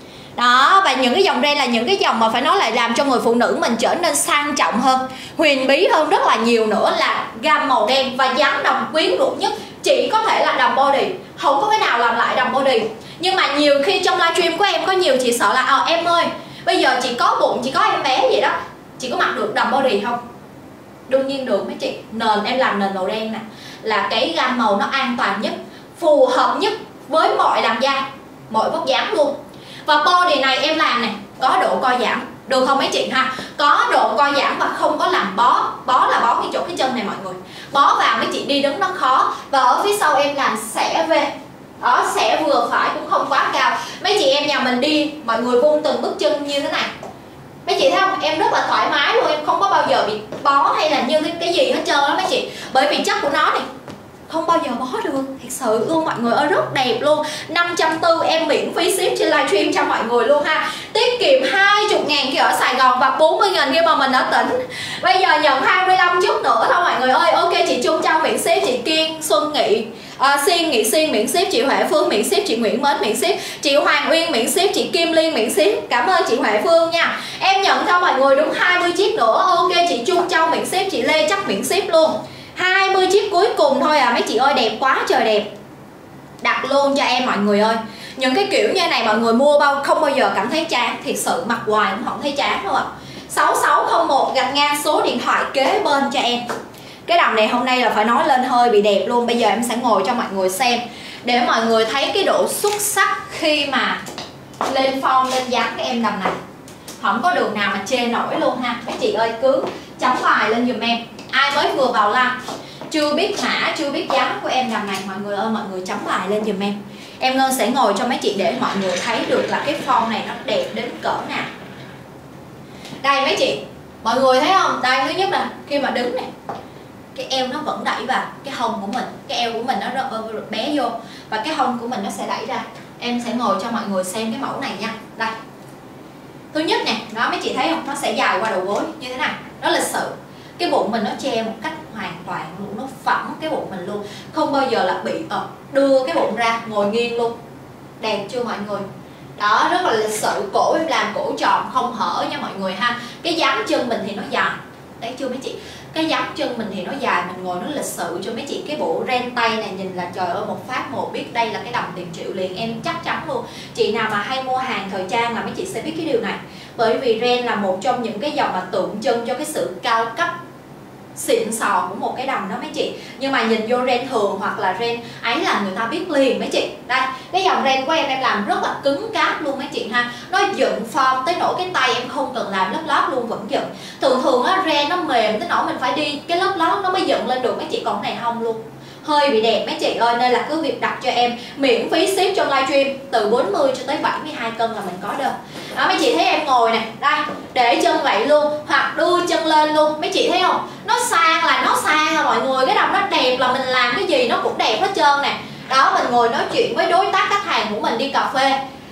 đó. Và những cái dòng ren là những cái dòng mà phải nói là làm cho người phụ nữ mình trở nên sang trọng hơn, huyền bí hơn rất là nhiều nữa, là gam màu đen và dáng đầm quyến rũ nhất. Chỉ có thể là đầm body, không có cái nào làm lại đầm body. Nhưng mà nhiều khi trong livestream của em có nhiều chị sợ là em ơi bây giờ chị có bụng, chị có em bé vậy đó, chị có mặc được đầm body không? Đương nhiên được mấy chị. Nền em làm nền màu đen nè, là cái gam màu nó an toàn nhất, phù hợp nhất với mọi làn da, mọi vóc dáng luôn. Và body này em làm này có độ co giãn được không mấy chị ha, có độ co giãn và không có làm bó. Bó là bó cái chỗ cái chân này mọi người, bó vào mấy chị đi đứng nó khó. Và ở phía sau em làm xẻ về đó, xẻ vừa phải cũng không quá cao. Mấy chị em nhà mình đi mọi người vung từng bước chân như thế này, mấy chị thấy không, em rất là thoải mái luôn, em không có bao giờ bị bó hay là như cái gì hết trơn đó mấy chị. Bởi vì chất của nó này không bao giờ bó được, thật sự luôn mọi người ơi, rất đẹp luôn. 540 em miễn phí ship trên livestream cho mọi người luôn ha. Tiết kiệm 20.000 khi ở Sài Gòn và 40.000 khi mà mình ở tỉnh. Bây giờ nhận 25 chút nữa thôi mọi người ơi. Ok chị Trung Châu miễn ship, chị Kiên Xuân Nghị Xiên Nghị Xiên miễn ship, chị Huệ Phương miễn ship, chị Nguyễn Mến miễn ship, chị Hoàng Uyên miễn ship, chị Kim Liên miễn ship. Cảm ơn chị Huệ Phương nha. Em nhận cho mọi người đúng 20 chiếc nữa. Ok chị Trung Châu miễn ship, chị Lê chắc miễn ship luôn. 20 chiếc cuối cùng thôi à mấy chị ơi, đẹp quá trời đẹp. Đặt luôn cho em mọi người ơi. Những cái kiểu như này mọi người mua không bao giờ cảm thấy chán, thiệt sự mặc hoài cũng không thấy chán đâu ạ. 6601 _ số điện thoại kế bên cho em. Cái đầm này hôm nay là phải nói lên hơi bị đẹp luôn. Bây giờ em sẽ ngồi cho mọi người xem để mọi người thấy cái độ xuất sắc khi mà lên form lên dáng cái em đầm này. Không có đường nào mà chê nổi luôn ha. Mấy chị ơi cứ chấm bài lên giùm em. Ai mới vừa vào live chưa biết mã, chưa biết giá của em đầm này mọi người ơi, mọi người chấm bài lên giùm em. Em Ngân sẽ ngồi cho mấy chị để mọi người thấy được là cái form này nó đẹp đến cỡ nào. Đây mấy chị, mọi người thấy không? Đây thứ nhất là khi mà đứng này, cái eo nó vẫn đẩy vào cái hông của mình, cái eo của mình nó bé vô và cái hông của mình nó sẽ đẩy ra. Em sẽ ngồi cho mọi người xem cái mẫu này nha. Đây, thứ nhất nè, đó mấy chị thấy không, nó sẽ dài qua đầu gối như thế này, nó lịch sự. Cái bụng mình nó che một cách hoàn toàn luôn, nó phẳng cái bụng mình luôn, không bao giờ là bị đưa cái bụng ra ngồi nghiêng luôn. Đẹp chưa mọi người? Đó, rất là lịch sự. Cổ em làm cổ tròn không hở nha mọi người ha. Cái dáng chân mình thì nó dài, thấy chưa mấy chị? Cái dáng chân mình thì nó dài, mình ngồi nó lịch sự cho mấy chị. Cái bộ ren tay này nhìn là trời ơi, một phát một biết đây là cái đầm tiền triệu liền, em chắc chắn luôn. Chị nào mà hay mua hàng thời trang là mấy chị sẽ biết cái điều này. Bởi vì ren là một trong những cái dòng mà tượng trưng cho cái sự cao cấp xịn sò của một cái đầm đó mấy chị. Nhưng mà nhìn vô ren thường hoặc là ren ấy là người ta biết liền mấy chị. Đây, cái dòng ren của em làm rất là cứng cáp luôn mấy chị ha. Nó dựng form tới nỗi cái tay em không cần làm lớp lót luôn vẫn dựng. Thường á ren nó mềm tới nỗi mình phải đi cái lớp lót nó mới dựng lên được mấy chị, còn này không luôn. Hơi bị đẹp mấy chị ơi, nên là cứ việc đặt cho em miễn phí ship trong livestream từ 40 cho tới 72 cân là mình có đơn. Đó, mấy chị thấy em ngồi nè, đây, để chân vậy luôn hoặc đưa chân lên luôn, mấy chị thấy không? Nó sang là mọi người, cái đầm nó đẹp là mình làm cái gì nó cũng đẹp hết trơn nè. Đó, mình ngồi nói chuyện với đối tác khách hàng của mình đi cà phê,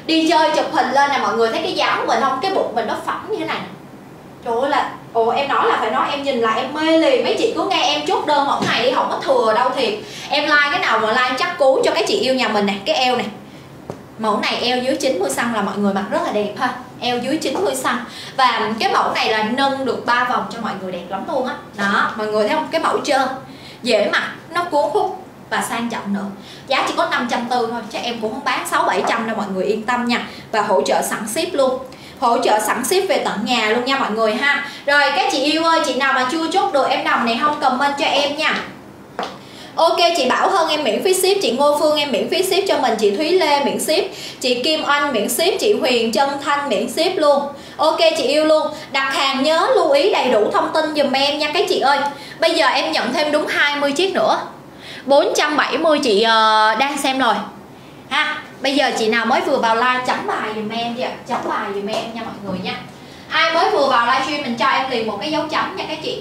Đi chơi chụp hình lên nè mọi người, thấy cái dáng của mình không? Cái bụng mình nó phẳng như thế này. Trời ơi là em nói là phải nói, em nhìn lại em mê liền. Mấy chị cứ nghe em chốt đơn mẫu này đi, không có thừa đâu thiệt. Em like cái nào mà like chắc cú cho các chị yêu nhà mình nè. Cái eo này, mẫu này eo dưới 90 cm là mọi người mặc rất là đẹp ha. Eo dưới 90 cm. Và cái mẫu này là nâng được 3 vòng cho mọi người, đẹp lắm luôn á. Đó, mọi người thấy không? Cái mẫu trơn, dễ mặc, nó cuốn hút và sang trọng nữa. Giá chỉ có 540 thôi, chứ em cũng không bán 600-700 đâu mọi người yên tâm nha. Và hỗ trợ sẵn ship luôn. Hỗ trợ sẵn ship về tận nhà luôn nha mọi người ha. Rồi các chị yêu ơi, chị nào mà chưa chốt được em đồng này không comment cho em nha. Ok, chị Bảo Hân em miễn phí ship, chị Ngô Phương em miễn phí ship cho mình, chị Thúy Lê miễn ship, chị Kim Anh miễn ship, chị Huyền Trân Thanh miễn ship luôn. Ok chị yêu luôn. Đặt hàng nhớ lưu ý đầy đủ thông tin dùm em nha các chị ơi. Bây giờ em nhận thêm đúng 20 chiếc nữa. 470 chị đang xem rồi ha. Bây giờ chị nào mới vừa vào like chấm bài dùm em đi ạ, chấm bài dùm em nha mọi người nha. Ai mới vừa vào livestream mình cho em liền một cái dấu chấm nha các chị.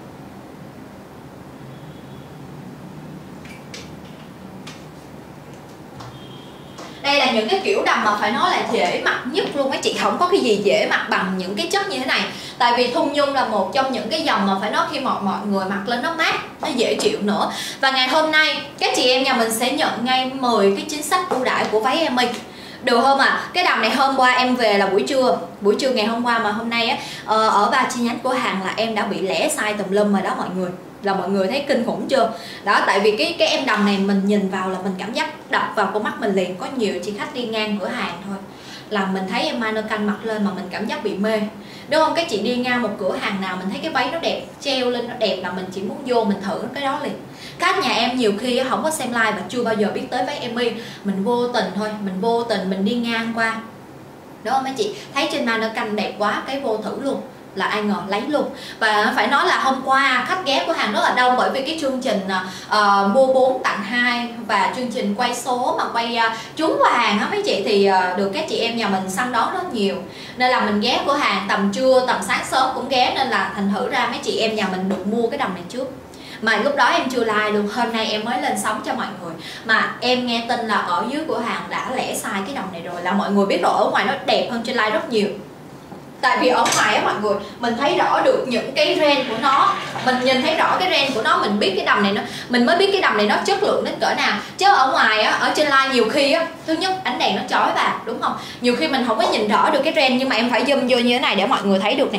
Đây là những cái kiểu đầm mà phải nói là dễ mặc nhất luôn mấy chị, không có cái gì dễ mặc bằng những cái chất như thế này. Tại vì thun nhung là một trong những cái dòng mà phải nói khi mọi người mặc lên nó mát, nó dễ chịu nữa. Và ngày hôm nay các chị em nhà mình sẽ nhận ngay 10 cái chính sách ưu đãi của váy em được không ạ? Cái đầm này hôm qua em về là buổi trưa ngày hôm qua, mà hôm nay á ở ba chi nhánh của hàng là em đã bị lẻ size tùm lum rồi đó mọi người. Là mọi người thấy kinh khủng chưa? Đó, tại vì cái em đầm này mình nhìn vào là mình cảm giác đập vào con mắt mình liền. Có nhiều chị khách đi ngang cửa hàng thôi là mình thấy em mannequin mặc lên mà mình cảm giác bị mê, đúng không? Các chị đi ngang một cửa hàng nào mình thấy cái váy nó đẹp, treo lên nó đẹp là mình chỉ muốn vô mình thử cái đó liền. Các nhà em nhiều khi không có xem live và chưa bao giờ biết tới váy em mình vô tình thôi, mình vô tình mình đi ngang qua, đúng không mấy chị? Thấy trên mannequin đẹp quá cái vô thử luôn, là ai ngờ lấy luôn. Và phải nói là hôm qua khách ghé của hàng rất là đông, bởi vì cái chương trình mua 4 tặng 2 và chương trình quay số mà quay trúng hàng á mấy chị, thì được các chị em nhà mình săn đón rất nhiều, nên là mình ghé cửa hàng tầm trưa tầm sáng sớm cũng ghé, nên là thành thử ra mấy chị em nhà mình được mua cái đầm này trước. Mà lúc đó em chưa like luôn, hôm nay em mới lên sóng cho mọi người. Mà em nghe tin là ở dưới cửa hàng đã lẻ size cái đầm này rồi, là mọi người biết rồi, ở ngoài nó đẹp hơn trên live rất nhiều. Tại vì ở ngoài á mọi người, mình thấy rõ được những cái ren của nó, mình nhìn thấy rõ cái ren của nó, mình biết cái đầm này nó, mình mới biết cái đầm này nó chất lượng đến cỡ nào. Chứ ở ngoài á, ở trên live nhiều khi á, thứ nhất ánh đèn nó chói vào, đúng không? Nhiều khi mình không có nhìn rõ được cái ren, nhưng mà em phải zoom vô như thế này để mọi người thấy được nè.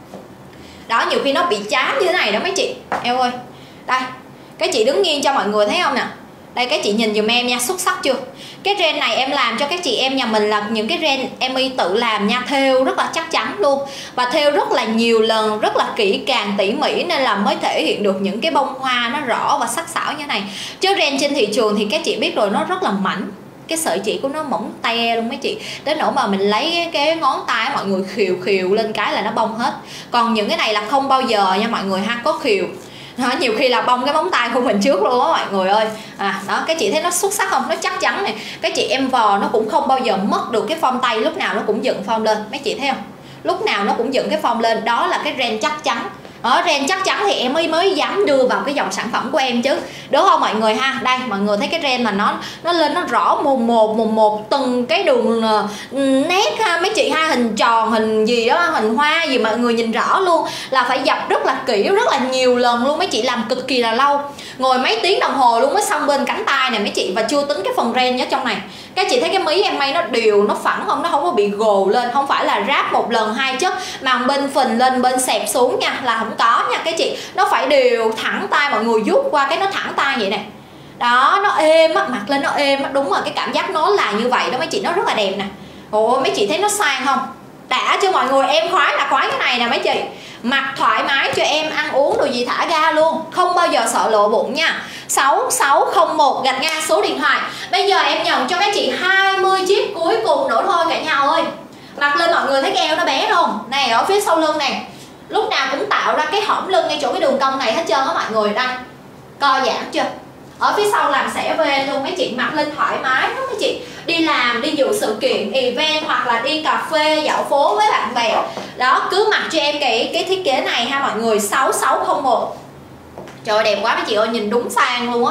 Đó, nhiều khi nó bị chám như thế này đó mấy chị. Eo ơi, đây, cái chị đứng nghiêng cho mọi người thấy không nè. Đây các chị nhìn dùm em nha, xuất sắc chưa? Cái ren này em làm cho các chị em nhà mình là những cái ren em tự làm nha, thêu rất là chắc chắn luôn. Và thêu rất là nhiều lần, rất là kỹ càng tỉ mỉ, nên là mới thể hiện được những cái bông hoa nó rõ và sắc sảo như này. Chứ ren trên thị trường thì các chị biết rồi, nó rất là mảnh. Cái sợi chỉ của nó mỏng te luôn mấy chị, đến nỗi mà mình lấy cái ngón tay mọi người khều khều lên cái là nó bông hết. Còn những cái này là không bao giờ nha mọi người ha, có khều đó, nhiều khi là bông cái móng tay của mình trước luôn á mọi người ơi. Đó, các chị thấy nó xuất sắc không? Nó chắc chắn này, các chị em vò nó cũng không bao giờ mất được cái form tay, lúc nào nó cũng dựng form lên, mấy chị thấy không? Lúc nào nó cũng dựng cái form lên, đó là cái ren chắc chắn. Ở ren chắc chắn thì em mới dám đưa vào cái dòng sản phẩm của em chứ, đúng không mọi người ha? Đây mọi người thấy cái ren mà nó lên nó rõ mồn một từng cái đường nét ha mấy chị ha, hình tròn hình gì đó, hình hoa gì mọi người nhìn rõ luôn, là phải dập rất là kỹ, rất là nhiều lần luôn mấy chị, làm cực kỳ là lâu, ngồi mấy tiếng đồng hồ luôn mới xong bên cánh tay này mấy chị. Và chưa tính cái phần ren ở trong này, các chị thấy cái mí em may nó đều, nó phẳng không, nó không có bị gồ lên, không phải là ráp một lần hai chất mà bên phình lên bên xẹp xuống nha, là không có nha các chị. Nó phải đều thẳng tay, mọi người vuốt qua cái nó thẳng tay vậy nè. Đó, nó êm á, mặc lên nó êm á, đúng rồi, cái cảm giác nó là như vậy đó mấy chị, nó rất là đẹp nè. Ôi mấy chị thấy nó sang không? Đã chưa mọi người? Em khoái là khoái cái này nè mấy chị, mặc thoải mái cho em ăn uống đồ gì thả ga luôn, không bao giờ sợ lộ bụng nha. 6601 gạch ngang số điện thoại. Bây giờ em nhận cho các chị 20 chiếc cuối cùng nữa thôi cả nhà ơi. Mặc lên mọi người thấy cái eo nó bé không? Này ở phía sau lưng này, lúc nào cũng tạo ra cái hõm lưng ngay chỗ cái đường cong này hết trơn á mọi người. Đây, co giãn chưa? Ở phía sau làm xẻ về luôn mấy chị, mặc lên thoải mái đó mấy chị. Đi làm, đi dự sự kiện, event hoặc là đi cà phê, dạo phố với bạn bè. Đó, cứ mặc cho em cái thiết kế này ha mọi người. 6601. Trời ơi, đẹp quá mấy chị ơi, nhìn đúng sang luôn á.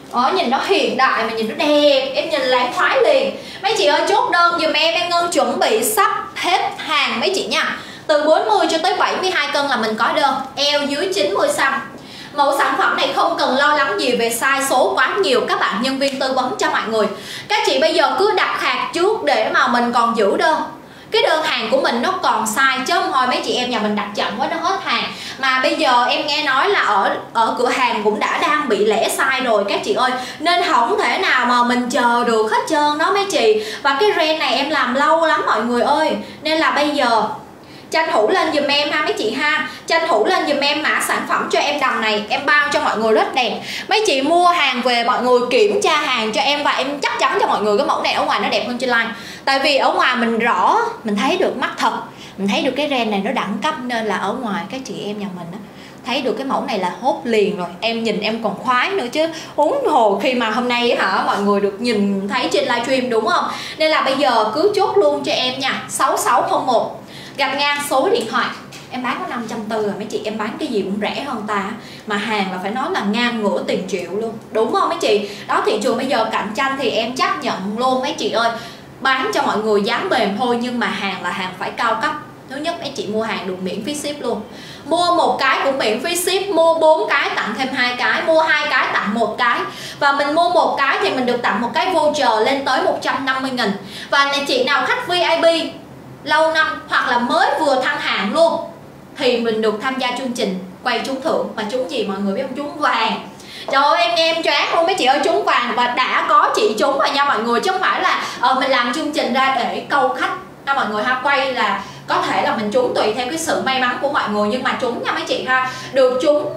Nhìn nó hiện đại mà nhìn nó đẹp, em nhìn là em khoái liền. Mấy chị ơi chốt đơn dùm em Ngân chuẩn bị sắp hết hàng mấy chị nha. Từ 40 cho tới 72 cân là mình có đơn, eo dưới 90 cm. Mẫu sản phẩm này không cần lo lắng gì về size số quá nhiều, các bạn nhân viên tư vấn cho mọi người. Các chị bây giờ cứ đặt hàng trước để mà mình còn giữ đơn. Cái đơn hàng của mình nó còn size chứ không thôi mấy chị em nhà mình đặt chậm quá nó hết hàng. Mà bây giờ em nghe nói là ở cửa hàng cũng đang bị lẻ size rồi các chị ơi, nên không thể nào mà mình chờ được hết trơn đó mấy chị. Và cái ren này em làm lâu lắm mọi người ơi, nên là bây giờ tranh thủ lên dùm em ha mấy chị ha. Tranh thủ lên dùm em mã sản phẩm cho em đầm này, em bao cho mọi người rất đẹp. Mấy chị mua hàng về mọi người kiểm tra hàng cho em, và em chắc chắn cho mọi người cái mẫu này ở ngoài nó đẹp hơn trên live. Tại vì ở ngoài mình rõ, mình thấy được mắt thật, mình thấy được cái ren này nó đẳng cấp, nên là ở ngoài các chị em nhà mình á thấy được cái mẫu này là hốt liền rồi. Em nhìn em còn khoái nữa chứ, huống hồ khi mà hôm nay hả mọi người được nhìn thấy trên livestream đúng không. Nên là bây giờ cứ chốt luôn cho em nha, 6601 gạch ngang số điện thoại. Em bán có 540 rồi mấy chị, em bán cái gì cũng rẻ hơn ta, mà hàng là phải nói là ngang ngửa tiền triệu luôn, đúng không mấy chị. Đó, thị trường bây giờ cạnh tranh thì em chấp nhận luôn mấy chị ơi. Bán cho mọi người dám mềm thôi, nhưng mà hàng là hàng phải cao cấp. Thứ nhất mấy chị mua hàng được miễn phí ship luôn, mua một cái cũng miễn phí ship, mua 4 cái tặng thêm 2 cái, mua 2 cái tặng 1 cái. Và mình mua một cái thì mình được tặng một cái voucher lên tới 150.000. Và này chị nào khách VIP lâu năm hoặc là mới vừa thăng hạng luôn thì mình được tham gia chương trình quay trúng thưởng. Mà trúng gì mọi người biết không? Trúng vàng. Trời ơi em nghe em choáng luôn mấy chị ơi, trúng vàng. Và đã có chị trúng rồi nha mọi người, chứ không phải là mình làm chương trình ra để câu khách ha mọi người ha. Quay là có thể là mình trúng tùy theo cái sự may mắn của mọi người, nhưng mà trúng nha mấy chị ha. Được trúng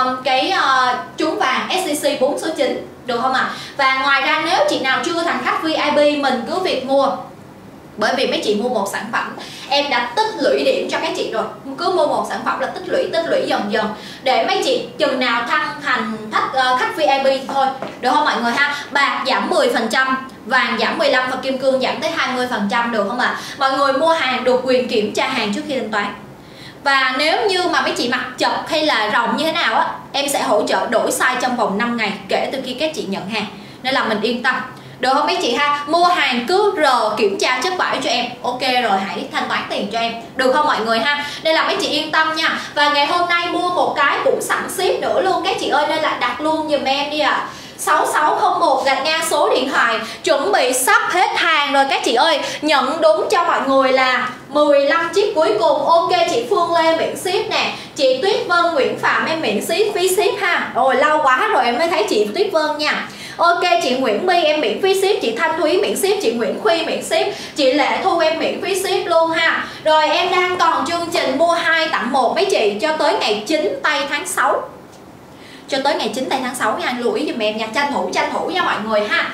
trúng vàng SJC 4 số 9 được không ạ? Và ngoài ra nếu chị nào chưa thành khách VIP mình cứ việc mua. Bởi vì mấy chị mua một sản phẩm em đã tích lũy điểm cho các chị rồi, cứ mua một sản phẩm là tích lũy dần dần để mấy chị chừng nào thăng thành khách VIP thôi, được không mọi người ha. Bạc giảm 10%, vàng giảm 15% và kim cương giảm tới 20%, được không ạ? Mọi người mua hàng được quyền kiểm tra hàng trước khi thanh toán. Và nếu như mà mấy chị mặc chật hay là rộng như thế nào á, em sẽ hỗ trợ đổi size trong vòng 5 ngày kể từ khi các chị nhận hàng, nên là mình yên tâm. Được không mấy chị ha? Mua hàng cứ kiểm tra chất vải cho em, ok rồi hãy thanh toán tiền cho em, được không mọi người ha? Nên là mấy chị yên tâm nha. Và ngày hôm nay mua một cái cũng sẵn ship nữa luôn các chị ơi, nên là đặt luôn giùm em đi ạ. 6601 gạch ngang số điện thoại, chuẩn bị sắp hết hàng rồi các chị ơi. Nhận đúng cho mọi người là 15 chiếc cuối cùng. Ok chị Phương Lê miễn ship nè, chị Tuyết Vân, Nguyễn Phạm em miễn ship, phí ship ha. Rồi lâu quá rồi em mới thấy chị Tuyết Vân nha. Ok chị Nguyễn My em miễn phí ship, chị Thanh Thúy miễn ship, chị Nguyễn Khuy miễn ship, chị Lệ Thu em miễn phí ship luôn ha. Rồi em đang còn chương trình mua 2 tặng 1 mấy chị cho tới ngày 9 tây tháng 6. Cho tới ngày 9 tây tháng 6 nha, lưu ý giùm em nha, tranh thủ nha mọi người ha.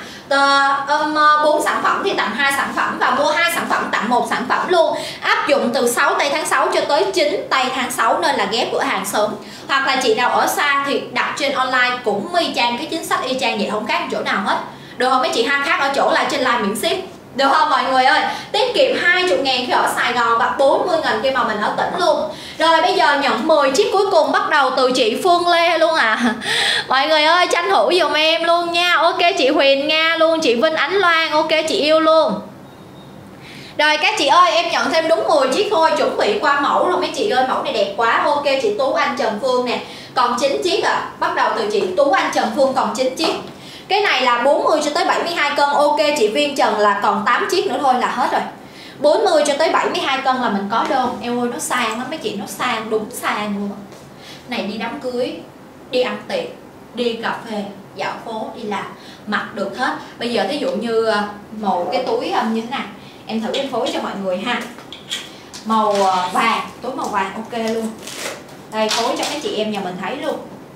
4 sản phẩm thì tặng 2 sản phẩm, và mua 2 sản phẩm tặng 1 sản phẩm luôn. Áp dụng từ 6 tây tháng 6 cho tới 9 tây tháng 6, nên là ghé cửa hàng sớm. Hoặc là chị nào ở xa thì đặt trên online cũng y chang, cái chính sách y chang vậy, không khác chỗ nào hết. Được không mấy chị ha? Khác ở chỗ là trên live miễn ship. Được không mọi người ơi? Tiết kiệm 20.000 khi ở Sài Gòn và 40.000 khi mà mình ở tỉnh luôn. Rồi bây giờ nhận 10 chiếc cuối cùng bắt đầu từ chị Phương Lê luôn à. Mọi người ơi tranh thủ giùm em luôn nha. Ok chị Huyền Nga luôn, chị Vinh Ánh Loan, ok chị yêu luôn. Rồi các chị ơi em nhận thêm đúng 10 chiếc thôi, chuẩn bị qua mẫu rồi mấy chị ơi, mẫu này đẹp quá. Ok chị Tú Anh Trần Phương nè, còn 9 chiếc à. Bắt đầu từ chị Tú Anh Trần Phương còn 9 chiếc. Cái này là 40 cho tới 72 cân. Ok chị Viên Trần là còn 8 chiếc nữa thôi là hết rồi. 40 cho tới 72 cân là mình có đơn. Em ơi nó sang lắm mấy chị, nó sang, đúng sang luôn. Này đi đám cưới, đi ăn tiệc, đi cà phê, dạo phố, đi làm mặc được hết. Bây giờ thí dụ như màu cái túi như thế này, em thử em phối cho mọi người ha. Màu vàng, túi màu vàng ok luôn. Đây phối cho mấy chị em nhà mình thấy luôn.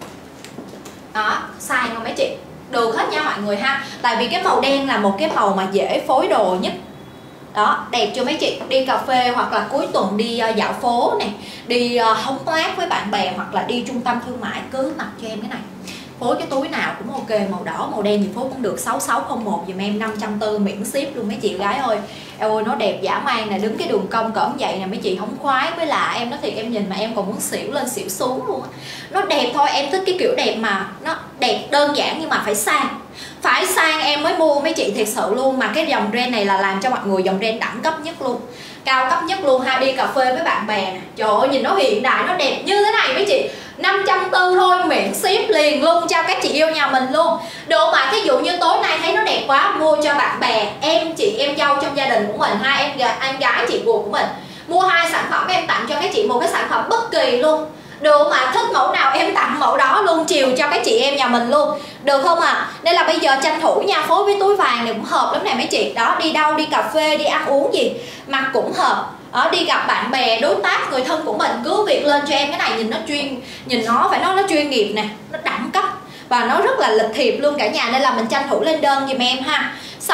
Đó, sai không mấy chị? Được hết nha mọi người ha. Tại vì cái màu đen là một cái màu mà dễ phối đồ nhất. Đó, đẹp cho mấy chị đi cà phê hoặc là cuối tuần đi dạo phố này, đi hóng mát với bạn bè hoặc là đi trung tâm thương mại, cứ mặc cho em cái này. phối cái túi nào cũng ok, màu đỏ màu đen gì phối cũng được. 6601 dùm em 540 miễn ship luôn mấy chị gái ơi. Eo ơi nó đẹp dã man nè, đứng cái đường cong cỡ vậy nè mấy chị không khoái. Với là em nói thiệt em nhìn mà em còn muốn xỉu lên xỉu xuống luôn á. Nó đẹp thôi, em thích cái kiểu đẹp mà nó đẹp đơn giản nhưng mà phải sang. Phải sang em mới mua mấy chị, thiệt sự luôn. Mà cái dòng ren này là làm cho mọi người dòng ren đẳng cấp nhất luôn, cao cấp nhất luôn ha. Đi cà phê với bạn bè nè, trời ơi nhìn nó hiện đại, nó đẹp như thế này mấy chị. 540 thôi, miễn ship liền luôn cho các chị yêu nhà mình luôn. Độ mà thí dụ như tối nay thấy nó đẹp quá, mua cho bạn bè, em chị em dâu trong gia đình của mình, hai em gái chị ruột của mình, mua 2 sản phẩm em tặng cho các chị một cái sản phẩm bất kỳ luôn. Được mà, thích mẫu nào em tặng mẫu đó luôn, chiều cho các chị em nhà mình luôn, được không ạ? Nên là bây giờ tranh thủ nha, phối với túi vàng này cũng hợp lắm nè mấy chị. Đó, đi đâu, đi cà phê, đi ăn uống gì mặc cũng hợp. Ở đi gặp bạn bè, đối tác, người thân của mình, cứ việc lên cho em cái này, nhìn nó chuyên, nhìn nó phải nói nó chuyên nghiệp nè, nó đẳng cấp và nó rất là lịch thiệp luôn cả nhà. Nên là mình tranh thủ lên đơn giùm em ha.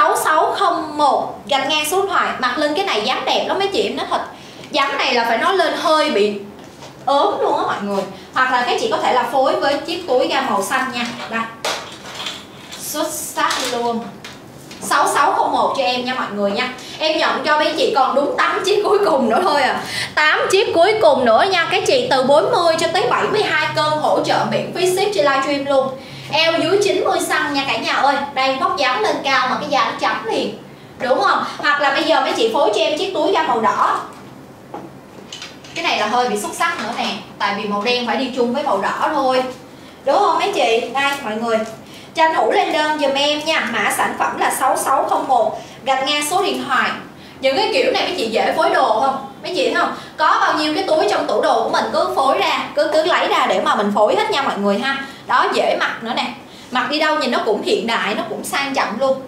6601 gạch ngang số điện thoại. Mặc lên cái này dáng đẹp lắm mấy chị, em nói thật. Dáng này là phải nói lên hơi bị ốm luôn á mọi người. Hoặc là các chị có thể là phối với chiếc túi gam màu xanh nha. Đây, xuất sắc luôn. 6601 cho em nha mọi người nha. Em nhận cho mấy chị còn đúng 8 chiếc cuối cùng nữa thôi à. 8 chiếc cuối cùng nữa nha các chị. Từ 40 cho tới 72 cân hỗ trợ miễn phí ship trên livestream luôn. Eo dưới 90cm nha cả nhà ơi. Đây vóc dáng lên cao mà cái da nó trắng liền, đúng không? Hoặc là bây giờ mấy chị phối cho em chiếc túi da màu đỏ. Cái này là hơi bị xuất sắc nữa nè, tại vì màu đen phải đi chung với màu đỏ thôi, đúng không mấy chị? Đây mọi người tranh thủ lên đơn dùm em nha. Mã sản phẩm là 6601 gạch ngang số điện thoại. Những cái kiểu này mấy chị dễ phối đồ không? Mấy chị thấy không? Có bao nhiêu cái túi trong tủ đồ của mình cứ phối ra, cứ lấy ra để mà mình phối hết nha mọi người ha. Đó, dễ mặc nữa nè. Mặc đi đâu nhìn nó cũng hiện đại, nó cũng sang trọng luôn.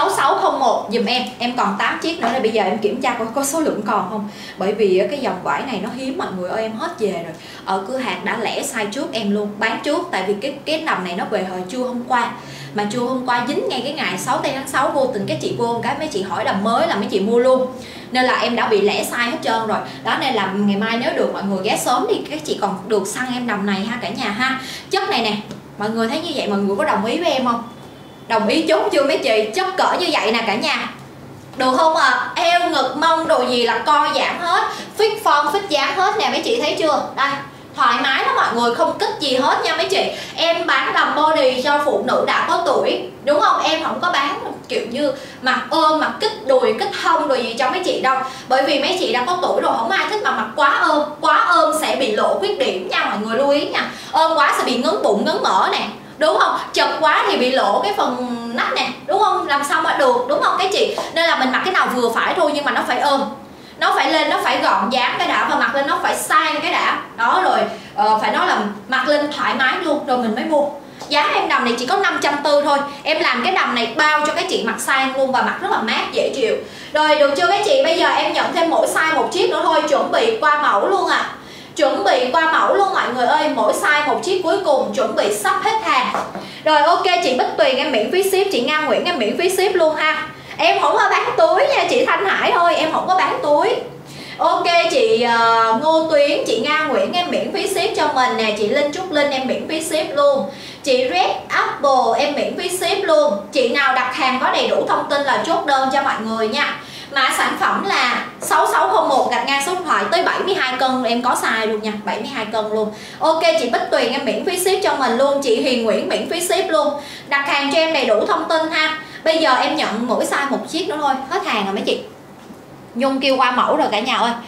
6601 dùm em còn 8 chiếc nữa. Nên bây giờ em kiểm tra coi có số lượng còn không. Bởi vì cái dòng vải này nó hiếm mọi người ơi, em hết về rồi. Ở cửa hàng đã lẻ size trước em luôn, bán trước. Tại vì cái đầm này nó về hồi trưa hôm qua. Mà trưa hôm qua dính ngay cái ngày 6 tây tháng 6, vô tình các chị vô cái mấy chị hỏi đầm mới là mấy chị mua luôn. Nên là em đã bị lẻ size hết trơn rồi. Đó, nên là ngày mai nếu được mọi người ghé sớm đi, các chị còn được săn em đầm này ha cả nhà ha. Chất này nè, mọi người thấy như vậy mọi người có đồng ý với em không? Đồng ý chốt chưa mấy chị? Chất cỡ như vậy nè cả nhà, được không ạ? Eo ngực mông đồ gì là co giãn hết, fit form fit dáng hết nè mấy chị thấy chưa? Đây, thoải mái đó mọi người, không kích gì hết nha mấy chị. Em bán đầm body cho phụ nữ đã có tuổi, đúng không? Em không có bán kiểu như mặc ôm, mặc kích đùi, kích hông đồ gì cho mấy chị đâu. Bởi vì mấy chị đã có tuổi rồi, không ai thích mà mặc quá ôm sẽ bị lộ khuyết điểm nha mọi người, lưu ý nha. Ôm quá sẽ bị ngấn bụng, ngấn mỡ nè, đúng không? Chật quá thì bị lộ cái phần nách nè, đúng không? Làm sao mà được, đúng không các chị? Nên là mình mặc cái nào vừa phải thôi, nhưng mà nó phải ôm, nó phải lên, nó phải gọn dáng cái đã, và mặc lên nó phải sang cái đã. Đó rồi phải nói là mặc lên thoải mái luôn rồi mình mới mua. Giá em đầm này chỉ có 540 thôi. Em làm cái đầm này bao cho các chị mặc sang luôn và mặc rất là mát dễ chịu. Rồi được chưa các chị? Bây giờ em nhận thêm mỗi size một chiếc nữa thôi, chuẩn bị qua mẫu luôn ạ. Chuẩn bị qua mẫu luôn mọi người ơi. Mỗi size một chiếc cuối cùng, chuẩn bị sắp hết hàng. Rồi ok, chị Bích Tuyền em miễn phí ship, chị Nga Nguyễn em miễn phí ship luôn ha. Em không có bán túi nha, chị Thanh Hải thôi, em không có bán túi. Ok, chị Ngô Tuyến, chị Nga Nguyễn em miễn phí ship cho mình nè. Chị Linh Trúc Linh em miễn phí ship luôn. Chị Red Apple em miễn phí ship luôn. Chị nào đặt hàng có đầy đủ thông tin là chốt đơn cho mọi người nha. Mã sản phẩm là 6601 gạch ngang số điện thoại, tới 72 cân em có size luôn nha, 72 cân luôn. Ok, chị Bích Tuyền em miễn phí ship cho mình luôn. Chị Hiền Nguyễn miễn phí ship luôn. Đặt hàng cho em đầy đủ thông tin ha. Bây giờ em nhận mỗi size một chiếc nữa thôi, hết hàng rồi mấy chị. Nhung kêu qua mẫu rồi cả nhà ơi.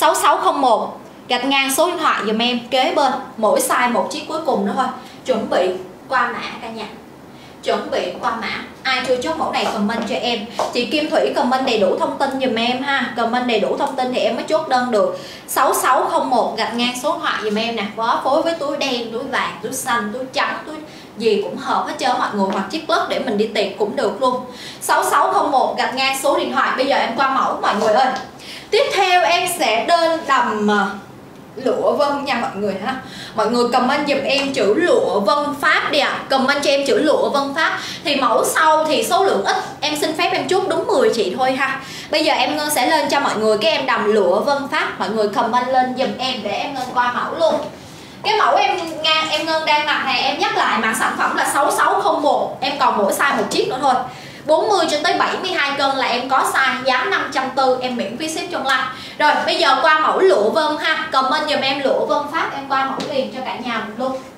6601 gạch ngang số điện thoại dùm em kế bên, mỗi size một chiếc cuối cùng nữa thôi. Chuẩn bị qua mã cả nhà, chuẩn bị qua mã. Ai chưa chốt mẫu này comment cho em. Chị Kim Thủy comment đầy đủ thông tin dùm em ha. Comment đầy đủ thông tin thì em mới chốt đơn được. 6601 gạch ngang số điện thoại dùm em nè. Có phối với túi đen, túi vàng, túi xanh, túi trắng, túi gì cũng hợp hết trơn mọi người. Hoặc chiếc lất để mình đi tiệc cũng được luôn. 6601 gạch ngang số điện thoại. Bây giờ em qua mẫu mọi người ơi. Tiếp theo em sẽ đơn đầm lụa vân nha mọi người ha. Mọi người comment giùm em chữ lụa vân Pháp đi ạ. Comment cho em chữ lụa vân Pháp. Thì mẫu sau thì số lượng ít, em xin phép em chốt đúng 10 chị thôi ha. Bây giờ em sẽ lên cho mọi người cái em đầm lụa vân Pháp. Mọi người comment lên giùm em để em lên qua mẫu luôn. Cái mẫu em Ngân đang mặc này, em nhắc lại mã sản phẩm là 6601, em còn mỗi size một chiếc nữa thôi. 40 cho tới 72 cân là em có size, giá 540, em miễn phí ship trong live. Rồi bây giờ qua mẫu lụa vân ha, comment giùm em lụa vân Pháp, em qua mẫu liền cho cả nhà mình luôn.